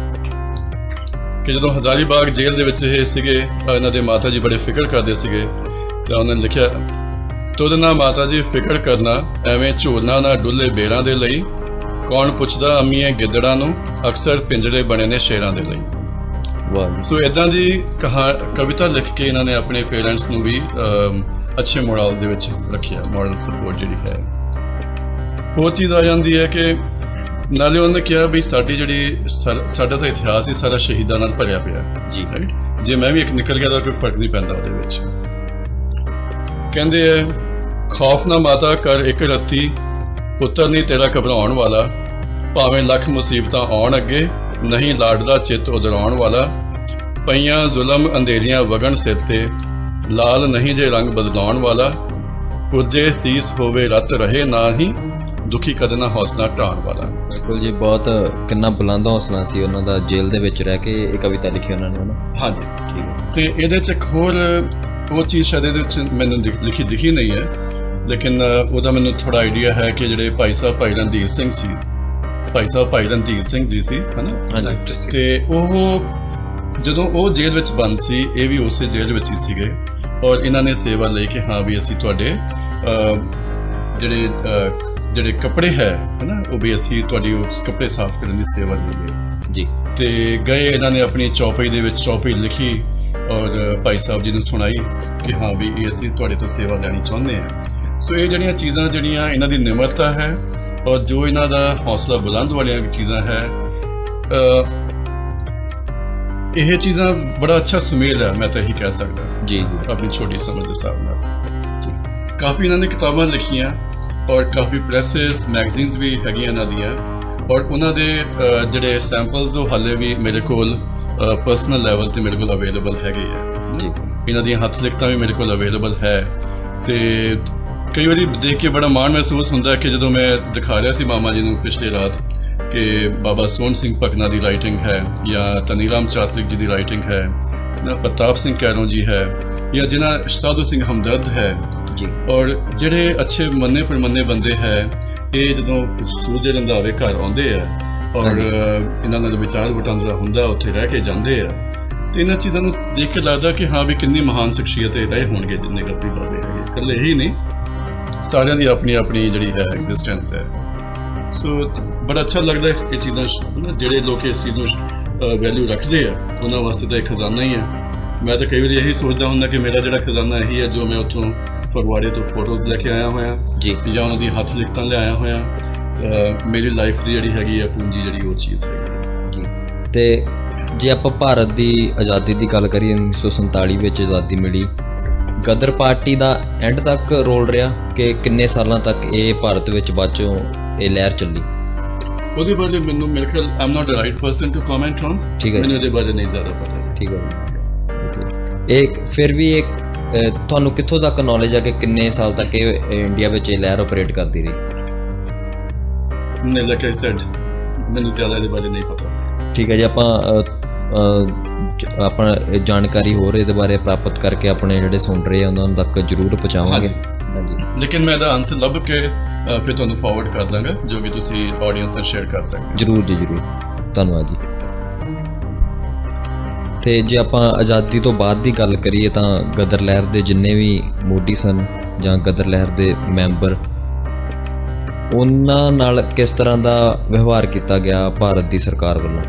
ਕਿ ਜਦੋਂ ਹਜ਼ਾਰੀ ਬਾਗ ਜੇਲ੍ਹ ਦੇ ਵਿੱਚ ਇਹ ਸੀਗੇ, ਇਹਨਾਂ ਦੇ ਮਾਤਾ ਜੀ ਬੜੇ ਫਿਕਰ ਕਰਦੇ ਸੀਗੇ ਤਾਂ ਉਹਨਾਂ ਨੇ ਲਿਖਿਆ, ਤੁਧ ਨਾ ਮਾਤਾ ਜੀ ਫਿਕਰ ਕਰਨਾ, ਐਵੇਂ ਝੋਨਾ ਨਾ ਡੁੱਲੇ ਬੇਰਾਂ ਦੇ ਲਈ, ਕੌਣ ਪੁੱਛਦਾ ਅੰਮੀਏ ਗਿੱਦੜਾਂ ਨੂੰ, ਅਕਸਰ ਪਿੰਜਰੇ ਬਣੇ ਨੇ ਸ਼ੇਰਾਂ ਦੇ ਲਈ। ਵਾਹ। ਸੋ ਇੱਦਾਂ ਦੀ ਕਹਾ ਕਵਿਤਾ ਲਿਖ ਕੇ ਇਹਨਾਂ ਨੇ ਆਪਣੇ ਪੇਰੈਂਟਸ ਨੂੰ ਵੀ ਅੱਛੇ ਮੋਰਲ ਦੇ ਵਿੱਚ ਰੱਖਿਆ, ਮੋਰਲ ਸਪੋਰਟ ਜਿਹੜੀ ਹੈ। ਉਹ ਚੀਜ਼ ਆ ਜਾਂਦੀ ਹੈ ਕਿ ਨਾਲੇ ਉਹਨੇ ਕਿਹਾ ਵੀ ਸਾਡੀ ਜਿਹੜੀ ਸਾਡਾ ਤਾਂ ਇਤਿਹਾਸ ਹੀ ਸਾਰਾ ਸ਼ਹੀਦਾਂ ਨਾਲ ਭਰਿਆ ਪਿਆ ਜੀ, ਰਾਈਟ। ਜੇ ਮੈਂ ਵੀ ਇੱਕ ਨਿਕਲ ਗਿਆ ਤਾਂ ਕੋਈ ਫਰਕ ਨਹੀਂ ਪੈਂਦਾ ਉਹਦੇ ਵਿੱਚ। ਕਹਿੰਦੇ ਹੈ, ਖੌਫ ਨਾ ਮਾਤਾ ਕਰ ਇੱਕ ਰੱਤੀ, ਪੁੱਤਰ ਨਹੀਂ ਤੇਰਾ ਘਬਰਾਉਣ ਵਾਲਾ, ਭਾਵੇਂ ਲੱਖ ਮੁਸੀਬਤਾਂ ਆਉਣ ਅੱਗੇ, ਨਹੀਂ ਲਾਡਦਾ ਚਿੱਤ ਉਦਰਾਉਣ ਵਾਲਾ, ਪਈਆਂ ਜ਼ੁਲਮ ਅੰਧੇਰੀਆਂ ਵਗਣ ਸਿਰ ਤੇ, ਲਾਲ ਨਹੀਂ ਜੇ ਰੰਗ ਬਦਲਾਉਣ ਵਾਲਾ, ਪੁਰਜੇ ਸੀਸ ਹੋਵੇ ਰੱਤ ਰਹੇ ਨਾ ਹੀ ਦੁਖੀ ਕਦੇ ਨਾ ਹੌਸਲਾ ਢਾਣ ਵਾਲਾ। ਬਿਲਕੁਲ ਜੀ, ਬਹੁਤ ਕਿੰਨਾ ਬੁਲੰਦ ਹੌਸਲਾ ਸੀ ਉਹਨਾਂ ਦਾ ਜੇਲ੍ਹ ਦੇ ਵਿੱਚ ਰਹਿ ਕੇ ਇਹ ਕਵਿਤਾ ਲਿਖੀ ਉਹਨਾਂ ਨੇ, ਨਾ? ਹਾਂਜੀ ਠੀਕ ਹੈ। ਤੇ ਇਹਦੇ 'ਚ ਇੱਕ ਹੋਰ ਉਹ ਚੀਜ਼ ਸ਼ਾਇਦ ਇਹਦੇ ਵਿੱਚ ਮੈਨੂੰ ਲਿਖੀ ਦਿਖੀ ਨਹੀਂ ਹੈ, ਲੇਕਿਨ ਉਹਦਾ ਮੈਨੂੰ ਥੋੜ੍ਹਾ ਆਈਡੀਆ ਹੈ ਕਿ ਜਿਹੜੇ ਭਾਈ ਸਾਹਿਬ ਭਾਈ ਰਣਧੀਰ ਸਿੰਘ ਸੀ, ਭਾਈ ਸਾਹਿਬ ਭਾਈ ਰਣਧੀਰ ਸਿੰਘ ਜੀ ਸੀ, ਹੈ ਨਾ, ਤੇ ਉਹ ਜਦੋਂ ਉਹ ਜੇਲ੍ਹ ਵਿੱਚ ਬੰਦ ਸੀ, ਇਹ ਵੀ ਉਸੇ ਜੇਲ੍ਹ ਵਿੱਚ ਹੀ ਸੀਗੇ, ਔਰ ਇਹਨਾਂ ਨੇ ਸੇਵਾ ਲਈ ਕਿ ਹਾਂ ਵੀ ਅਸੀਂ ਤੁਹਾਡੇ ਜਿਹੜੇ ਜਿਹੜੇ ਕੱਪੜੇ ਹੈ ਹੈ ਨਾ, ਉਹ ਵੀ ਅਸੀਂ ਤੁਹਾਡੀ ਉਸ ਕੱਪੜੇ ਸਾਫ਼ ਕਰਨ ਦੀ ਸੇਵਾ ਲਈਏ ਜੀ। ਤੇ ਗਏ, ਇਹਨਾਂ ਨੇ ਆਪਣੀ ਚੌਪਈ ਦੇ ਵਿੱਚ ਚੌਪਈ ਲਿਖੀ ਔਰ ਭਾਈ ਸਾਹਿਬ ਜੀ ਨੂੰ ਸੁਣਾਈ ਕਿ ਹਾਂ ਵੀ ਇਹ ਅਸੀਂ ਤੁਹਾਡੇ ਤੋਂ ਸੇਵਾ ਲੈਣੀ ਚਾਹੁੰਦੇ ਹਾਂ। ਸੋ ਇਹ ਜਿਹੜੀਆਂ ਚੀਜ਼ਾਂ ਜਿਹੜੀਆਂ ਇਹਨਾਂ ਦੀ ਨਿਮਰਤਾ ਹੈ ਔਰ ਜੋ ਇਹਨਾਂ ਦਾ ਹੌਸਲਾ ਬੁਲੰਦ ਵਾਲੀਆਂ ਚੀਜ਼ਾਂ ਹੈ, ਇਹ ਚੀਜ਼ਾਂ ਬੜਾ ਅੱਛਾ ਸੁਮੇਲ ਹੈ, ਮੈਂ ਤਾਂ ਇਹੀ ਕਹਿ ਸਕਦਾ ਜੀ ਆਪਣੀ ਛੋਟੀ ਸਮਝ ਦੇ ਹਿਸਾਬ ਨਾਲ। ਕਾਫੀ ਇਹਨਾਂ ਨੇ ਕਿਤਾਬਾਂ ਲਿਖੀਆਂ ਔਰ ਕਾਫੀ ਪ੍ਰੈਸਿਸ ਮੈਗਜ਼ੀਨਸ ਵੀ ਹੈਗੀਆਂ ਇਹਨਾਂ ਦੀਆਂ, ਔਰ ਉਹਨਾਂ ਦੇ ਜਿਹੜੇ ਸੈਂਪਲਸ ਉਹ ਹਾਲੇ ਵੀ ਮੇਰੇ ਕੋਲ ਪਰਸਨਲ ਲੈਵਲ 'ਤੇ ਮੇਰੇ ਕੋਲ ਅਵੇਲੇਬਲ ਹੈਗੇ ਆ ਜੀ। ਇਹਨਾਂ ਦੀਆਂ ਹੱਥ ਲਿਖਤਾਂ ਵੀ ਮੇਰੇ ਕੋਲ ਅਵੇਲੇਬਲ ਹੈ। ਤੇ ਕਈ ਵਾਰੀ ਦੇਖ ਕੇ ਬੜਾ ਮਾਣ ਮਹਿਸੂਸ ਹੁੰਦਾ ਕਿ ਜਦੋਂ ਮੈਂ ਦਿਖਾ ਰਿਹਾ ਸੀ ਮਾਮਾ ਜੀ ਨੂੰ ਪਿਛਲੀ ਰਾਤ ਕਿ ਬਾਬਾ ਸੋਹਣ ਸਿੰਘ ਭਕਨਾ ਦੀ ਰਾਈਟਿੰਗ ਹੈ ਜਾਂ ਧਨੀਰਾਮ ਚਾਤਰਿਕ ਜੀ ਦੀ ਰਾਈਟਿੰਗ ਹੈ, ਨਾ ਪ੍ਰਤਾਪ ਸਿੰਘ ਕੈਰੋਂ ਜੀ ਹੈ, ਜਾਂ ਜਿਨ੍ਹਾਂ ਸਾਧੂ ਸਿੰਘ ਹਮਦਰਦ ਹੈ ਜੀ, ਔਰ ਜਿਹੜੇ ਅੱਛੇ ਮੰਨੇ ਪਰਮੰਨੇ ਬੰਦੇ ਹੈ, ਇਹ ਜਦੋਂ ਸੂਰਜ ਰੰਧਾਵੇ ਘਰ ਆਉਂਦੇ ਆ ਔਰ ਇਹਨਾਂ ਦਾ ਵਿਚਾਰ ਵਟਾਂਦਰਾ ਹੁੰਦਾ, ਉੱਥੇ ਰਹਿ ਕੇ ਜਾਂਦੇ ਆ, ਤੇ ਇਹਨਾਂ ਚੀਜ਼ਾਂ ਨੂੰ ਦੇਖ ਕੇ ਲੱਗਦਾ ਕਿ ਹਾਂ ਵੀ ਕਿੰਨੀ ਮਹਾਨ ਸ਼ਖਸੀਅਤ ਰਹੇ ਹੋਣਗੇ ਜਿੰਨੇ ਗਲਤੀ ਬਾਬੇ ਹੈਗੇ, ਇਕੱਲੇ ਹੀ ਨਹੀਂ, ਸਾਰਿਆਂ ਦੀ ਆਪਣੀ ਆਪਣੀ ਜਿਹੜੀ ਹੈ ਐਗਜ਼ਿਸਟੈਂਸ ਹੈ। ਸੋ ਬੜਾ ਅੱਛਾ ਲੱਗਦਾ ਇਹ ਚੀਜ਼ਾਂ, ਜਿਹੜੇ ਲੋਕ ਇਸ ਚੀਜ਼ ਨੂੰ ਵੈਲਿਊ ਰੱਖਦੇ ਆ ਉਹਨਾਂ ਵਾਸਤੇ ਤਾਂ ਇੱਕ ਖਜ਼ਾਨਾ ਹੀ ਹੈ। ਮੈਂ ਤਾਂ ਕਈ ਵਾਰੀ ਇਹੀ ਸੋਚਦਾ ਹੁੰਦਾ ਕਿ ਮੇਰਾ ਜਿਹੜਾ ਖਜ਼ਾਨਾ ਇਹੀ ਹੈ ਜੋ ਮੈਂ ਉੱਥੋਂ ਫਗਵਾੜੇ ਤੋਂ ਫੋਟੋਜ਼ ਲੈ ਕੇ ਆਇਆ ਹੋਇਆ ਜੀ, ਜਾਂ ਉਹਨਾਂ ਦੀ ਹੱਥ ਲਿਖਤਾਂ ਲਿਆਇਆ ਹੋਇਆ। ਮੇਰੀ ਲਾਈਫ ਦੀ ਜਿਹੜੀ ਹੈਗੀ ਆ ਪੂੰਜੀ ਜਿਹੜੀ ਉਹ ਚੀਜ਼ ਹੈਗੀ ਜੀ। ਤੇ ਜੇ ਆਪਾਂ ਭਾਰਤ ਦੀ ਆਜ਼ਾਦੀ ਦੀ ਗੱਲ ਕਰੀਏ, ਉੱਨੀ ਸੌ ਸੰਤਾਲੀ ਵਿੱਚ ਆਜ਼ਾਦੀ ਮਿਲੀ, ਗਦਰ ਪਾਰਟੀ ਦਾ ਐਂਡ ਤੱਕ ਰੋਲ ਰਿਹਾ ਕਿ ਕਿੰਨੇ ਸਾਲਾਂ ਤੱਕ ਇਹ ਭਾਰਤ ਵਿੱਚ ਬਾਅਦ ਚੋਂ ਇਹ ਲਹਿਰ ਚੱਲੀ? ਉਹਦੇ ਬਾਰੇ ਮੈਨੂੰ ਮੇਰੇ ਖਿਆਲ I am not the right person to comment on, ਮੈਨੂੰ ਇਹਦੇ ਬਾਰੇ ਨਹੀਂ ਜ਼ਿਆਦਾ ਪਤਾ। ਠੀਕ ਹੈ। ਇਹ ਫਿਰ ਵੀ ਇੱਕ ਤੁਹਾਨੂੰ ਕਿੱਥੋਂ ਤੱਕ ਨੌਲੇਜ ਆ ਕਿ ਕਿੰਨੇ ਸਾਲ ਤੱਕ ਇਹ ਇੰਡੀਆ ਵਿੱਚ ਇਹ ਲਹਿਰ ਆਪਰੇਟ ਕਰਦੀ ਰਹੀ? ਨਹੀਂ, ਲਾਈਕ ਆਈ ਸੈਡ, ਮੈਨੂੰ ਜ਼ਿਆਦਾ ਇਹਦੇ ਬਾਰੇ ਨਹੀਂ ਪਤਾ। ਠੀਕ ਹੈ ਜੀ, ਆਪਾਂ ਆਪਣਾ ਜਾਣਕਾਰੀ ਹੋਰ ਇਹਦੇ ਬਾਰੇ ਪ੍ਰਾਪਤ ਕਰਕੇ ਆਪਣੇ ਜਿਹੜੇ ਸੁਣ ਰਹੇ ਆ ਉਹਨਾਂ ਤੱਕ ਜ਼ਰੂਰ ਪਹੁੰਚਾਵਾਂਗੇ। ਹਾਂਜੀ, ਲੇਕਿਨ ਮੈਂ ਇਹਦਾ ਆਨਸਰ ਲੱਭ ਕੇ ਫਿਰ ਤੁਹਾਨੂੰ ਫਾਰਵਰਡ ਕਰ ਦਾਂਗਾ ਜੋ ਕਿ ਤੁਸੀਂ ਆਡੀਅנס ਨਾਲ ਸ਼ੇਅਰ ਕਰ ਸਕਦੇ ਹੋ। ਜ਼ਰੂਰ ਜੀ, ਜ਼ਰੂਰ, ਧੰਨਵਾਦ ਜੀ। ਤੇ ਜੇ ਆਪਾਂ ਆਜ਼ਾਦੀ ਤੋਂ ਬਾਅਦ ਦੀ ਗੱਲ ਕਰੀਏ ਤਾਂ ਗਦਰ ਲਹਿਰ ਦੇ ਜਿੰਨੇ ਵੀ ਮੋਢੀ ਸਨ ਜਾਂ ਗਦਰ ਲਹਿਰ ਦੇ ਮੈਂਬਰ, ਉਹਨਾਂ ਨਾਲ ਕਿਸ ਤਰ੍ਹਾਂ ਦਾ ਵਿਵਹਾਰ ਕੀਤਾ ਗਿਆ ਭਾਰਤ ਦੀ ਸਰਕਾਰ ਵੱਲੋਂ?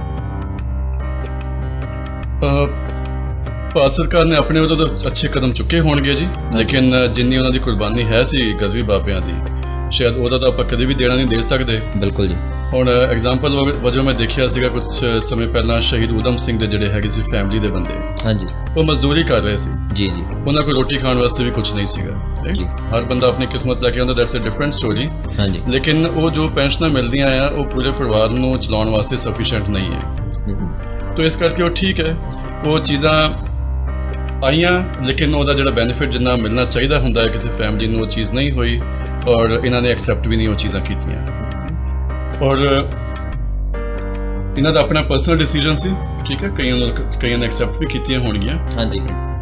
ਭਾਰਤ ਸਰਕਾਰ ਨੇ ਆਪਣੇ ਉਦੋਂ ਤਾਂ ਅੱਛੇ ਕਦਮ ਚੁੱਕੇ ਹੋਣਗੇ ਜੀ, ਲੇਕਿਨ ਜਿੰਨੀ ਉਹਨਾਂ ਦੀ ਕੁਰਬਾਨੀ ਹੈ ਸੀ ਗਜ਼ਵੀ ਬਾਬਿਆਂ ਦੀ, ਸ਼ਾਇਦ ਉਹਦਾ ਤਾਂ ਆਪਾਂ ਕਦੇ ਵੀ ਦੇਣਾ ਨਹੀਂ ਦੇ ਸਕਦੇ। ਬਿਲਕੁਲ ਜੀ। ਹੁਣ ਐਗਜ਼ਾਮਪਲ ਵਜੋਂ ਮੈਂ ਦੇਖਿਆ ਸੀਗਾ ਕੁਝ ਸਮੇਂ ਪਹਿਲਾਂ ਸ਼ਹੀਦ ਊਧਮ ਸਿੰਘ ਦੇ ਜਿਹੜੇ ਹੈਗੇ ਸੀ ਫੈਮਿਲੀ ਦੇ ਬੰਦੇ, ਹਾਂਜੀ, ਉਹ ਮਜ਼ਦੂਰੀ ਕਰ ਰਹੇ ਸੀ ਜੀ ਜੀ, ਉਹਨਾਂ ਕੋਲ ਰੋਟੀ ਖਾਣ ਵਾਸਤੇ ਵੀ ਕੁਝ ਨਹੀਂ ਸੀਗਾ। ਹਰ ਬੰਦਾ ਆਪਣੀ ਕਿਸਮਤ ਲੈ ਕੇ ਆਉਂਦਾ, ਦੈਟਸ ਅ ਡਿਫਰੈਂਟ ਸਟੋਰੀ। ਹਾਂਜੀ, ਲੇਕਿਨ ਉਹ ਜੋ ਪੈਨਸ਼ਨਾਂ ਮਿਲਦੀਆਂ ਆ ਉਹ ਪੂਰੇ ਪਰਿਵਾਰ ਨੂੰ ਚਲਾਉਣ ਵਾਸਤੇ ਸਫੀਸ਼ੀਐਂਟ ਨਹੀਂ ਹੈ। ਤੋ ਇਸ ਕਰਕੇ ਉਹ ਠੀਕ ਹੈ, ਉਹ ਚੀਜ਼ਾਂ ਆਈਆਂ, ਲੇਕਿਨ ਉਹਦਾ ਜਿਹੜਾ ਬੈਨੀਫਿਟ ਜਿੰਨਾ ਮਿਲਣਾ ਚਾਹੀਦਾ ਹੁੰਦਾ ਹੈ ਕਿਸੇ ਫੈਮਿਲੀ ਨੂੰ, ਉਹ ਚੀਜ਼ ਨਹੀਂ ਹੋਈ, ਔਰ ਇਹਨਾਂ ਨੇ ਐਕਸੈਪਟ ਵੀ ਨਹੀਂ ਉਹ ਚੀਜ਼ਾਂ ਕੀਤੀਆਂ, ਔਰ ਇਹਨਾਂ ਦਾ ਆਪਣਾ ਪਰਸਨਲ ਡਿਸੀਜਨ ਸੀ। ਠੀਕ ਹੈ, ਕਈਆਂ ਨੇ ਕਈਆਂ ਨੇ ਐਕਸੈਪਟ ਵੀ ਕੀਤੀਆਂ ਹੋਣਗੀਆਂ। ਹਾਂਜੀ,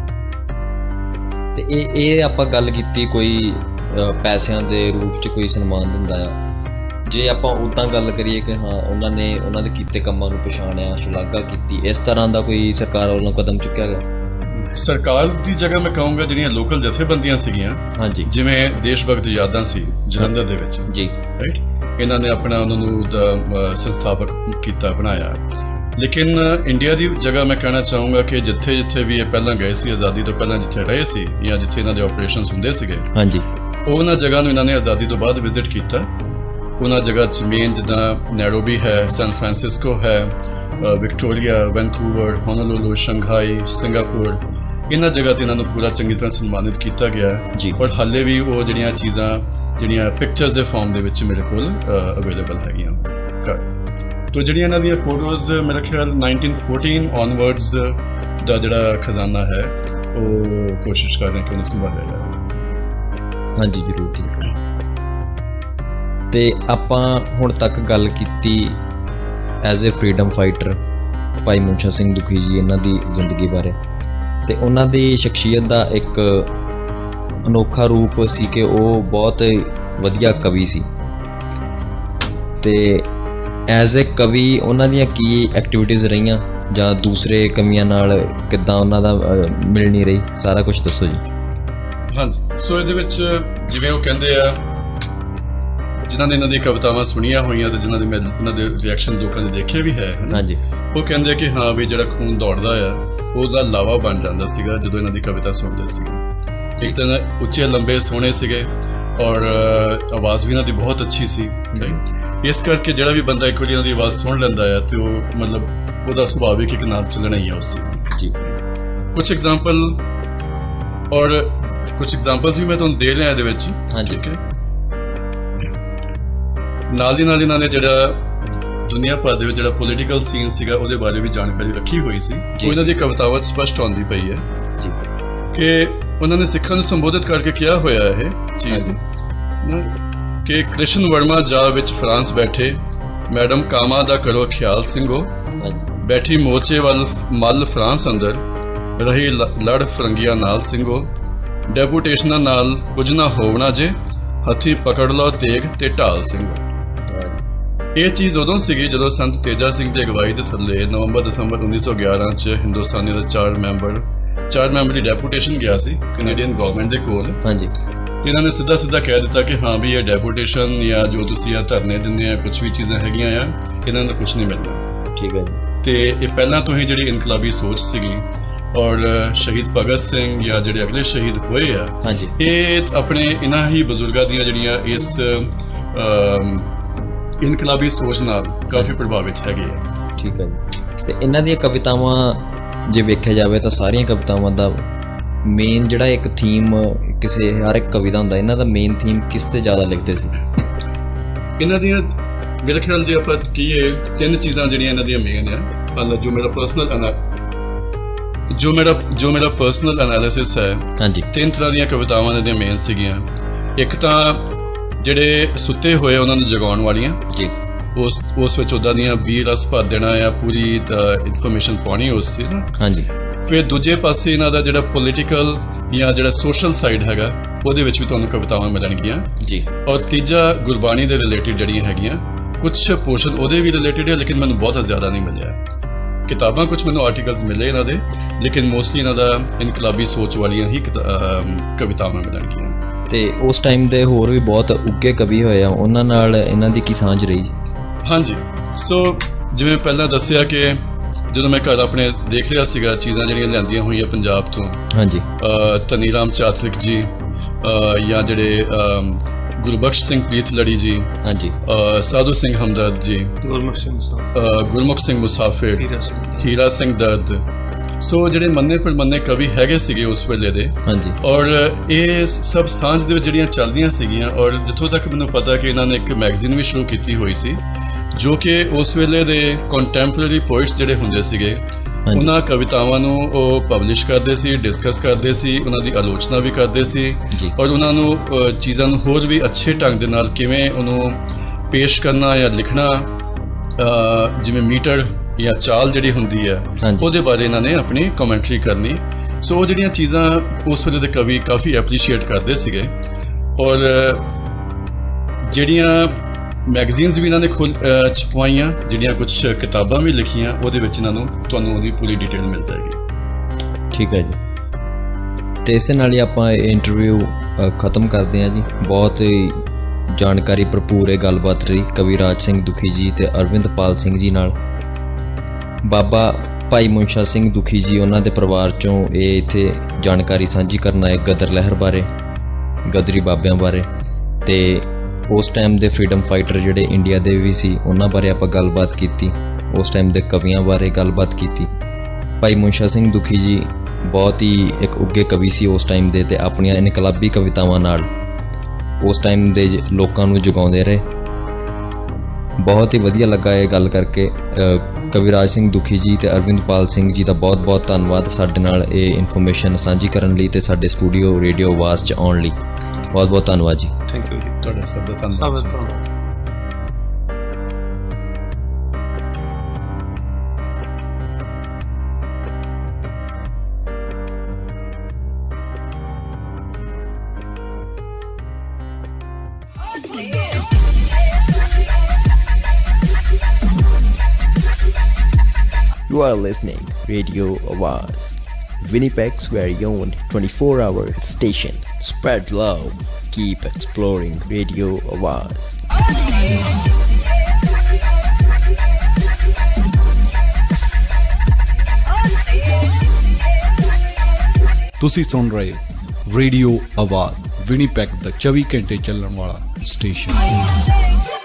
ਤੇ ਇਹ ਇਹ ਆਪਾਂ ਗੱਲ ਕੀਤੀ ਕੋਈ ਪੈਸਿਆਂ ਦੇ ਰੂਪ 'ਚ ਕੋਈ ਸਨਮਾਨ ਦਿੰਦਾ ਆ, ਜੇ ਆਪਾਂ ਉੱਦਾਂ ਗੱਲ ਕਰੀਏ ਕਿ ਹਾਂ ਉਹਨਾਂ ਨੇ ਉਹਨਾਂ ਦੇ ਕੀਤੇ ਕੰਮਾਂ ਨੂੰ ਪਛਾਣਿਆ, ਸ਼ਲਾਘਾ ਕੀਤੀ, ਇਸ ਤਰ੍ਹਾਂ ਦਾ ਕੋਈ ਸਰਕਾਰ ਵੱਲੋਂ ਕਦਮ ਚੁੱਕਿਆ ਗਿਆ? ਸਰਕਾਰ ਦੀ ਜਗ੍ਹਾ ਮੈਂ ਕਹੂੰਗਾ ਜਿਹੜੀਆਂ ਲੋਕਲ ਜਥੇਬੰਦੀਆਂ ਸੀਗੀਆਂ, ਹਾਂਜੀ, ਜਿਵੇਂ ਦੇਸ਼ ਭਗਤ ਯਾਦਾਂ ਸੀ ਜਲੰਧਰ ਦੇ ਵਿੱਚ ਜੀ, ਰਾਈਟ, ਇਹਨਾਂ ਨੇ ਆਪਣਾ ਉਹਨਾਂ ਨੂੰ ਦਾ ਸੰਸਥਾਪਕ ਕੀਤਾ, ਬਣਾਇਆ। ਲੇਕਿਨ ਇੰਡੀਆ ਦੀ ਜਗ੍ਹਾ ਮੈਂ ਕਹਿਣਾ ਚਾਹੂੰਗਾ ਕਿ ਜਿੱਥੇ ਜਿੱਥੇ ਵੀ ਇਹ ਪਹਿਲਾਂ ਗਏ ਸੀ, ਆਜ਼ਾਦੀ ਤੋਂ ਪਹਿਲਾਂ ਜਿੱਥੇ ਰਹੇ ਸੀ ਜਾਂ ਜਿੱਥੇ ਇਹਨਾਂ ਦੇ ਆਪਰੇਸ਼ਨਸ ਹੁੰਦੇ ਸੀਗੇ, ਹਾਂਜੀ, ਉਹਨਾਂ ਜਗ੍ਹਾ ਨੂੰ ਇਹਨਾਂ ਨੇ ਆਜ਼ਾਦੀ ਤੋਂ ਬਾਅਦ ਵਿਜ਼ਿਟ ਕੀਤਾ। ਉਹਨਾਂ ਜਗ੍ਹਾ 'ਚ ਮੇਨ ਜਿੱਦਾਂ ਨੈਰੋਬੀ ਹੈ, ਸੈਨ ਫਰਾਂਸਿਸਕੋ ਹੈ, Victoria, Vancouver, Honolulu, Shanghai, Singapore, ਇਹਨਾਂ ਜਗ੍ਹਾ 'ਤੇ ਇਹਨਾਂ ਨੂੰ ਪੂਰਾ ਚੰਗੀ ਤਰ੍ਹਾਂ ਸਨਮਾਨਿਤ ਕੀਤਾ ਗਿਆ ਜੀ। ਔਰ ਹਾਲੇ ਵੀ ਉਹ ਜਿਹੜੀਆਂ ਚੀਜ਼ਾਂ ਜਿਹੜੀਆਂ ਪਿਕਚਰਸ ਦੇ ਫਾਰਮ ਦੇ ਵਿੱਚ ਮੇਰੇ ਕੋਲ ਅਵੇਲੇਬਲ ਹੈਗੀਆਂ। ਤੋ ਜਿਹੜੀਆਂ ਇਹਨਾਂ ਦੀਆਂ ਫੋਟੋਜ਼ ਮੇਰਾ ਖਿਆਲ ਨਾਈਨਟੀਨ ਫੋਰਟੀਨ ਔਨਵਰਡਸ ਦਾ ਜਿਹੜਾ ਖਜ਼ਾਨਾ ਹੈ ਉਹ ਕੋਸ਼ਿਸ਼ ਕਰਦੇ ਕਿ ਉਹਨੂੰ ਸੰਭਾਲਿਆ ਜਾਵੇ। ਹਾਂਜੀ ਜ਼ਰੂਰ ਠੀਕ ਹੈ। ਤੇ ਆਪਾਂ ਹੁਣ ਤੱਕ ਗੱਲ ਕੀਤੀ ਐਜ਼ ਏ ਫਰੀਡਮ ਫਾਈਟਰ ਭਾਈ ਮੁਨਸ਼ਾ ਸਿੰਘ ਦੁਖੀ ਜੀ, ਇਹਨਾਂ ਦੀ ਜ਼ਿੰਦਗੀ ਬਾਰੇ, ਅਤੇ ਉਹਨਾਂ ਦੀ ਸ਼ਖਸੀਅਤ ਦਾ ਇੱਕ ਅਨੋਖਾ ਰੂਪ ਸੀ ਕਿ ਉਹ ਬਹੁਤ ਵਧੀਆ ਕਵੀ ਸੀ। ਅਤੇ ਐਜ਼ ਏ ਕਵੀ ਉਹਨਾਂ ਦੀਆਂ ਕੀ ਐਕਟੀਵਿਟੀਜ਼ ਰਹੀਆਂ ਜਾਂ ਦੂਸਰੇ ਕਵੀਆਂ ਨਾਲ ਕਿੱਦਾਂ ਉਹਨਾਂ ਦਾ ਮਿਲ ਨਹੀਂ ਰਹੀ, ਸਾਰਾ ਕੁਛ ਦੱਸੋ ਜੀ। ਹਾਂਜੀ, ਸੋ ਇਹਦੇ ਵਿੱਚ ਜਿਵੇਂ ਉਹ ਕਹਿੰਦੇ ਆ, ਜਿਨ੍ਹਾਂ ਨੇ ਇਹਨਾਂ ਦੀਆਂ ਕਵਿਤਾਵਾਂ ਸੁਣੀਆਂ ਹੋਈਆਂ ਅਤੇ ਜਿਨ੍ਹਾਂ ਦੇ ਮੈਂ ਇਹਨਾਂ ਦੇ ਰਿਐਕਸ਼ਨ ਲੋਕਾਂ ਨੇ ਦੇਖੇ ਵੀ ਹੈ, ਹਾਂਜੀ, ਉਹ ਕਹਿੰਦੇ ਆ ਕਿ ਹਾਂ ਵੀ ਜਿਹੜਾ ਖੂਨ ਦੌੜਦਾ ਆ ਉਹਦਾ ਲਾਵਾ ਬਣ ਜਾਂਦਾ ਸੀਗਾ ਜਦੋਂ ਇਹਨਾਂ ਦੀ ਕਵਿਤਾ ਸੁਣਦੇ ਸੀਗੇ। ਇੱਕ ਤਾਂ ਉੱਚੇ ਲੰਬੇ ਸੋਹਣੇ ਸੀਗੇ ਔਰ ਆਵਾਜ਼ ਵੀ ਇਹਨਾਂ ਦੀ ਬਹੁਤ ਅੱਛੀ ਸੀ, ਇਸ ਕਰਕੇ ਜਿਹੜਾ ਵੀ ਬੰਦਾ ਇੱਕ ਵਾਰੀ ਇਹਨਾਂ ਦੀ ਆਵਾਜ਼ ਸੁਣ ਲੈਂਦਾ ਆ ਅਤੇ ਉਹ ਮਤਲਬ ਉਹਦਾ ਸੁਭਾਵਿਕ ਇੱਕ ਨਾਲ ਚੱਲਣਾ ਹੀ ਆ ਉਸ ਜੀ। ਕੁਛ ਐਗਜ਼ਾਮਪਲ ਔਰ ਕੁਛ ਐਗਜ਼ਾਮਪਲਸ ਵੀ ਮੈਂ ਤੁਹਾਨੂੰ ਦੇ ਰਿਹਾ ਇਹਦੇ ਵਿੱਚ। ਹਾਂਜੀ, ਠੀਕ ਹੈ। ਨਾਲ ਦੀ ਨਾਲ ਇਹਨਾਂ ਨੇ ਜਿਹੜਾ ਦੁਨੀਆ ਭਰ ਦੇ ਵਿੱਚ ਜਿਹੜਾ ਪੋਲੀਟੀਕਲ ਸੀਨ ਸੀਗਾ ਉਹਦੇ ਬਾਰੇ ਵੀ ਜਾਣਕਾਰੀ ਰੱਖੀ ਹੋਈ ਸੀ। ਉਹ ਇਹਨਾਂ ਦੀ ਕਵਿਤਾਵਾਂ 'ਚ ਸਪਸ਼ਟ ਆਉਂਦੀ ਪਈ ਹੈ ਜੀ ਕਿ ਉਹਨਾਂ ਨੇ ਸਿੱਖਾਂ ਨੂੰ ਸੰਬੋਧਿਤ ਕਰਕੇ ਕਿਹਾ ਹੋਇਆ ਇਹ ਚੀਜ਼ ਕਿ ਕ੍ਰਿਸ਼ਨ ਵਰਮਾ ਜਾ ਵਿੱਚ ਫਰਾਂਸ ਬੈਠੇ, ਮੈਡਮ ਕਾਮਾ ਦਾ ਕਰੋ ਖਿਆਲ ਸਿੰਘੋ, ਬੈਠੀ ਮੋਰਚੇ ਵੱਲ ਮੱਲ ਫਰਾਂਸ ਅੰਦਰ, ਰਹੀ ਲੜ ਫਰੰਗੀਆਂ ਨਾਲ ਸਿੰਘੋ, ਡੈਪੂਟੇਸ਼ਨਾਂ ਨਾਲ ਕੁਝ ਨਾ ਹੋਵਣਾ ਜੇ, ਹੱਥੀ ਪਕੜ ਲਓ ਤੇਗ ਤੇ ਢਾਲ ਸਿੰਘੋ। ਇਹ ਚੀਜ਼ ਉਦੋਂ ਸੀਗੀ ਜਦੋਂ ਸੰਤ ਤੇਜਾ ਸਿੰਘ ਦੀ ਅਗਵਾਈ ਦੇ ਥੱਲੇ ਨਵੰਬਰ ਦਸੰਬਰ ਉੱਨੀ ਸੌ ਗਿਆਰਾਂ 'ਚ ਹਿੰਦੁਸਤਾਨੀ ਦਾ ਚਾਰ ਮੈਂਬਰ ਚਾਰ ਮੈਂਬਰੀ ਡੈਪੂਟੇਸ਼ਨ ਗਿਆ ਸੀ ਕੈਨੇਡੀਅਨ ਗਵਰਨਮੈਂਟ ਦੇ ਕੋਲ। ਹਾਂਜੀ, ਤੇ ਇਹਨਾਂ ਨੇ ਸਿੱਧਾ ਸਿੱਧਾ ਕਹਿ ਦਿੱਤਾ ਕਿ ਹਾਂ ਵੀ ਇਹ ਡੈਪੂਟੇਸ਼ਨ ਜਾਂ ਜੋ ਤੁਸੀਂ ਆ ਧਰਨੇ ਦਿੰਦੇ ਆ, ਕੁਛ ਵੀ ਚੀਜ਼ਾਂ ਹੈਗੀਆਂ ਆ, ਇਹਨਾਂ ਦਾ ਕੁਛ ਨਹੀਂ ਮਿਲਣਾ। ਠੀਕ ਹੈ ਜੀ। ਤੇ ਇਹ ਪਹਿਲਾਂ ਤੋਂ ਹੀ ਜਿਹੜੀ ਇਨਕਲਾਬੀ ਸੋਚ ਸੀਗੀ ਔਰ ਸ਼ਹੀਦ ਭਗਤ ਸਿੰਘ ਜਾਂ ਜਿਹੜੇ ਅਗਲੇ ਸ਼ਹੀਦ ਹੋਏ ਆ, ਹਾਂਜੀ, ਇਹ ਆਪਣੇ ਇਹਨਾਂ ਹੀ ਬਜ਼ੁਰਗਾਂ ਦੀਆਂ ਜਿਹੜੀਆਂ ਇਸ ਇਨਕਲਾਬੀ ਸੋਚ ਨਾਲ ਕਾਫੀ ਪ੍ਰਭਾਵਿਤ ਹੈਗੇ ਆ। ਠੀਕ ਹੈ ਜੀ। ਅਤੇ ਇਹਨਾਂ ਦੀਆਂ ਕਵਿਤਾਵਾਂ ਜੇ ਵੇਖਿਆ ਜਾਵੇ ਤਾਂ ਸਾਰੀਆਂ ਕਵਿਤਾਵਾਂ ਦਾ ਮੇਨ ਜਿਹੜਾ ਇੱਕ ਥੀਮ ਕਿਸੇ ਹਰ ਇੱਕ ਕਵੀ ਦਾ ਹੁੰਦਾ, ਇਹਨਾਂ ਦਾ ਮੇਨ ਥੀਮ ਕਿਸ 'ਤੇ ਜ਼ਿਆਦਾ ਲਿਖਦੇ ਸੀ? ਇਹਨਾਂ ਦੀਆਂ ਮੇਰੇ ਖਿਆਲ ਜੇ ਆਪਾਂ ਕਹੀਏ ਤਿੰਨ ਚੀਜ਼ਾਂ ਜਿਹੜੀਆਂ ਇਹਨਾਂ ਦੀਆਂ ਮੇਨ ਆ। ਮਤਲਬ ਜੋ ਮੇਰਾ ਪਰਸਨਲ ਜੋ ਮੇਰਾ ਜੋ ਮੇਰਾ ਪਰਸਨਲ ਐਨਾਲਿਸਿਸ ਹੈ, ਹਾਂਜੀ, ਤਿੰਨ ਤਰ੍ਹਾਂ ਦੀਆਂ ਕਵਿਤਾਵਾਂ ਇਹਨਾਂ ਦੀਆਂ ਮੇਨ ਸੀਗੀਆਂ। ਇੱਕ ਤਾਂ ਜਿਹੜੇ ਸੁੱਤੇ ਹੋਏ ਉਹਨਾਂ ਨੂੰ ਜਗਾਉਣ ਵਾਲੀਆਂ ਜੀ, ਉਸ ਉਸ ਵਿੱਚ ਉੱਦਾਂ ਦੀਆਂ ਵੀਹ ਰਸ ਭਰ ਦੇਣਾ ਆ, ਪੂਰੀ ਇਨਫੋਰਮੇਸ਼ਨ ਪਾਉਣੀ ਉਸ ਸੀ। ਹਾਂਜੀ। ਫਿਰ ਦੂਜੇ ਪਾਸੇ ਇਹਨਾਂ ਦਾ ਜਿਹੜਾ ਪੋਲੀਟੀਕਲ ਜਾਂ ਜਿਹੜਾ ਸੋਸ਼ਲ ਸਾਈਡ ਹੈਗਾ ਉਹਦੇ ਵਿੱਚ ਵੀ ਤੁਹਾਨੂੰ ਕਵਿਤਾਵਾਂ ਮਿਲਣਗੀਆਂ ਜੀ। ਔਰ ਤੀਜਾ ਗੁਰਬਾਣੀ ਦੇ ਰਿਲੇਟਿਡ ਜਿਹੜੀਆਂ ਹੈਗੀਆਂ, ਕੁਛ ਪੋਰਸ਼ਨ ਉਹਦੇ ਵੀ ਰਿਲੇਟਿਡ ਹੈ ਲੇਕਿਨ ਮੈਨੂੰ ਬਹੁਤ ਜ਼ਿਆਦਾ ਨਹੀਂ ਮਿਲਿਆ। ਕਿਤਾਬਾਂ ਕੁਛ ਮੈਨੂੰ ਆਰਟੀਕਲਸ ਮਿਲੇ ਇਹਨਾਂ ਦੇ, ਲੇਕਿਨ ਮੋਸਟਲੀ ਇਹਨਾਂ ਦਾ ਇਨਕਲਾਬੀ ਸੋਚ ਵਾਲੀਆਂ ਹੀ ਕਵਿਤਾਵਾਂ ਮਿਲਣਗੀਆਂ। ਅਤੇ ਉਸ ਟਾਈਮ ਦੇ ਹੋਰ ਵੀ ਬਹੁਤ ਉੱਘੇ ਕਵੀ ਹੋਏ ਆ, ਉਹਨਾਂ ਨਾਲ ਇਹਨਾਂ ਦੀ ਕੀ ਸਾਂਝ ਰਹੀ? ਹਾਂਜੀ, ਸੋ ਜਿਵੇਂ ਪਹਿਲਾਂ ਦੱਸਿਆ ਕਿ ਜਦੋਂ ਮੈਂ ਘਰ ਆਪਣੇ ਦੇਖ ਰਿਹਾ ਸੀਗਾ ਚੀਜ਼ਾਂ ਜਿਹੜੀਆਂ ਲਿਆਂਦੀਆਂ ਹੋਈਆਂ ਪੰਜਾਬ ਤੋਂ, ਹਾਂਜੀ, ਧਨੀ ਰਾਮ ਚਾਤਰਿਕ ਜੀ ਜਾਂ ਜਿਹੜੇ ਗੁਰਬਖਸ਼ ਸਿੰਘ ਪ੍ਰੀਤਲੜੀ ਜੀ, ਹਾਂਜੀ, ਸਾਧੂ ਸਿੰਘ ਹਮਦਰਦ ਜੀ, ਗੁਰਮੁਖ ਸਿੰਘ ਗੁਰਮੁਖ ਸਿੰਘ ਮੁਸਾਫਿਰ, ਹੀਰਾ ਸਿੰਘ ਦਰਦ, ਸੋ ਜਿਹੜੇ ਮੰਨੇ ਪਰਮੰਨੇ ਕਵੀ ਹੈਗੇ ਸੀਗੇ ਉਸ ਵੇਲੇ ਦੇ। ਹਾਂਜੀ। ਔਰ ਇਹ ਸਭ ਸਾਂਝ ਦੇ ਵਿੱਚ ਜਿਹੜੀਆਂ ਚੱਲਦੀਆਂ ਸੀਗੀਆਂ, ਔਰ ਜਿੱਥੋਂ ਤੱਕ ਮੈਨੂੰ ਪਤਾ ਕਿ ਇਹਨਾਂ ਨੇ ਇੱਕ ਮੈਗਜ਼ੀਨ ਵੀ ਸ਼ੁਰੂ ਕੀਤੀ ਹੋਈ ਸੀ ਜੋ ਕਿ ਉਸ ਵੇਲੇ ਦੇ ਕੰਟੈਂਪਰੇਰੀ ਪੋਇਟਸ ਜਿਹੜੇ ਹੁੰਦੇ ਸੀਗੇ ਉਹਨਾਂ ਕਵਿਤਾਵਾਂ ਨੂੰ ਉਹ ਪਬਲਿਸ਼ ਕਰਦੇ ਸੀ, ਡਿਸਕਸ ਕਰਦੇ ਸੀ, ਉਹਨਾਂ ਦੀ ਆਲੋਚਨਾ ਵੀ ਕਰਦੇ ਸੀ ਔਰ ਉਹਨਾਂ ਨੂੰ ਚੀਜ਼ਾਂ ਨੂੰ ਹੋਰ ਵੀ ਅੱਛੇ ਢੰਗ ਦੇ ਨਾਲ ਕਿਵੇਂ ਉਹਨੂੰ ਪੇਸ਼ ਕਰਨਾ ਜਾਂ ਲਿਖਣਾ, ਜਿਵੇਂ ਮੀਟਰ ਜਾਂ ਚਾਲ ਜਿਹੜੀ ਹੁੰਦੀ ਹੈ ਉਹਦੇ ਬਾਰੇ ਇਹਨਾਂ ਨੇ ਆਪਣੀ ਕਮੈਂਟਰੀ ਕਰਨੀ। ਸੋ ਉਹ ਜਿਹੜੀਆਂ ਚੀਜ਼ਾਂ ਉਸ ਵੇਲੇ ਦੇ ਕਵੀ ਕਾਫੀ ਐਪਰੀਸ਼ੀਏਟ ਕਰਦੇ ਸੀਗੇ। ਔਰ ਜਿਹੜੀਆਂ ਮੈਗਜ਼ੀਨਸ ਵੀ ਇਹਨਾਂ ਨੇ ਖੁਦ ਛਪਵਾਈਆਂ, ਜਿਹੜੀਆਂ ਕੁਛ ਕਿਤਾਬਾਂ ਵੀ ਲਿਖੀਆਂ, ਉਹਦੇ ਵਿੱਚ ਇਹਨਾਂ ਨੂੰ ਤੁਹਾਨੂੰ ਉਹਦੀ ਪੂਰੀ ਡਿਟੇਲ ਮਿਲ ਜਾਏਗੀ। ਠੀਕ ਹੈ ਜੀ। ਅਤੇ ਇਸੇ ਨਾਲ ਹੀ ਆਪਾਂ ਇਹ ਇੰਟਰਵਿਊ ਖ਼ਤਮ ਕਰਦੇ ਹਾਂ ਜੀ। ਬਹੁਤ ਜਾਣਕਾਰੀ ਭਰਪੂਰ ਇਹ ਗੱਲਬਾਤ ਰਹੀ ਕਵੀਰਾਜ ਸਿੰਘ ਦੁਖੀ ਜੀ ਅਤੇ ਅਰਵਿੰਦਪਾਲ ਸਿੰਘ ਜੀ ਨਾਲ। ਬਾਬਾ ਭਾਈ ਮੁਨਸ਼ਾ ਸਿੰਘ ਦੁਖੀ ਜੀ ਉਹਨਾਂ ਦੇ ਪਰਿਵਾਰ 'ਚੋਂ ਇਹ ਇੱਥੇ ਜਾਣਕਾਰੀ ਸਾਂਝੀ ਕਰਨ ਆਏ ਗਦਰ ਲਹਿਰ ਬਾਰੇ, ਗਦਰੀ ਬਾਬਿਆਂ ਬਾਰੇ, ਅਤੇ ਉਸ ਟਾਈਮ ਦੇ ਫਰੀਡਮ ਫਾਈਟਰ ਜਿਹੜੇ ਇੰਡੀਆ ਦੇ ਵੀ ਸੀ ਉਹਨਾਂ ਬਾਰੇ ਆਪਾਂ ਗੱਲਬਾਤ ਕੀਤੀ, ਉਸ ਟਾਈਮ ਦੇ ਕਵੀਆਂ ਬਾਰੇ ਗੱਲਬਾਤ ਕੀਤੀ। ਭਾਈ ਮੁਨਸ਼ਾ ਸਿੰਘ ਦੁਖੀ ਜੀ ਬਹੁਤ ਹੀ ਇੱਕ ਉੱਘੇ ਕਵੀ ਸੀ ਉਸ ਟਾਈਮ ਦੇ, ਅਤੇ ਆਪਣੀਆਂ ਇਨਕਲਾਬੀ ਕਵਿਤਾਵਾਂ ਨਾਲ ਉਸ ਟਾਈਮ ਦੇ ਲੋਕਾਂ ਨੂੰ ਜਗਾਉਂਦੇ ਰਹੇ। ਬਹੁਤ ਹੀ ਵਧੀਆ ਲੱਗਾ ਇਹ ਗੱਲ ਕਰਕੇ। ਕਵੀਰਾਜ ਸਿੰਘ ਦੁਖੀ ਜੀ ਅਤੇ ਅਰਵਿੰਦਪਾਲ ਸਿੰਘ ਜੀ ਦਾ ਬਹੁਤ ਬਹੁਤ ਧੰਨਵਾਦ ਸਾਡੇ ਨਾਲ ਇਹ ਇਨਫੋਰਮੇਸ਼ਨ ਸਾਂਝੀ ਕਰਨ ਲਈ ਅਤੇ ਸਾਡੇ ਸਟੂਡੀਓ ਰੇਡੀਓ ਆਵਾਜ਼ 'ਚ ਆਉਣ ਲਈ। ਬਹੁਤ ਬਹੁਤ ਧੰਨਵਾਦ ਜੀ। ਥੈਂਕ ਯੂ ਜੀ। ਤੁਹਾਡਾ ਸਭ ਦਾ ਸਭ ਧੰਨਵਾਦ। ਦਾ ਧੰਨਵਾਦ। You are listening Radio Awaz, Winnipeg's very own twenty-four hour station. Spread love, keep exploring Radio Awaz. ਤੁਸੀਂ ਸੁਣ ਰਹੇ ਰੇਡੀਓ ਆਵਾਜ਼ ਵਿਨੀਪੈਗ ਦਾ ਚੌਵੀ ਘੰਟੇ ਚੱਲਣ ਵਾਲਾ ਸਟੇਸ਼ਨ।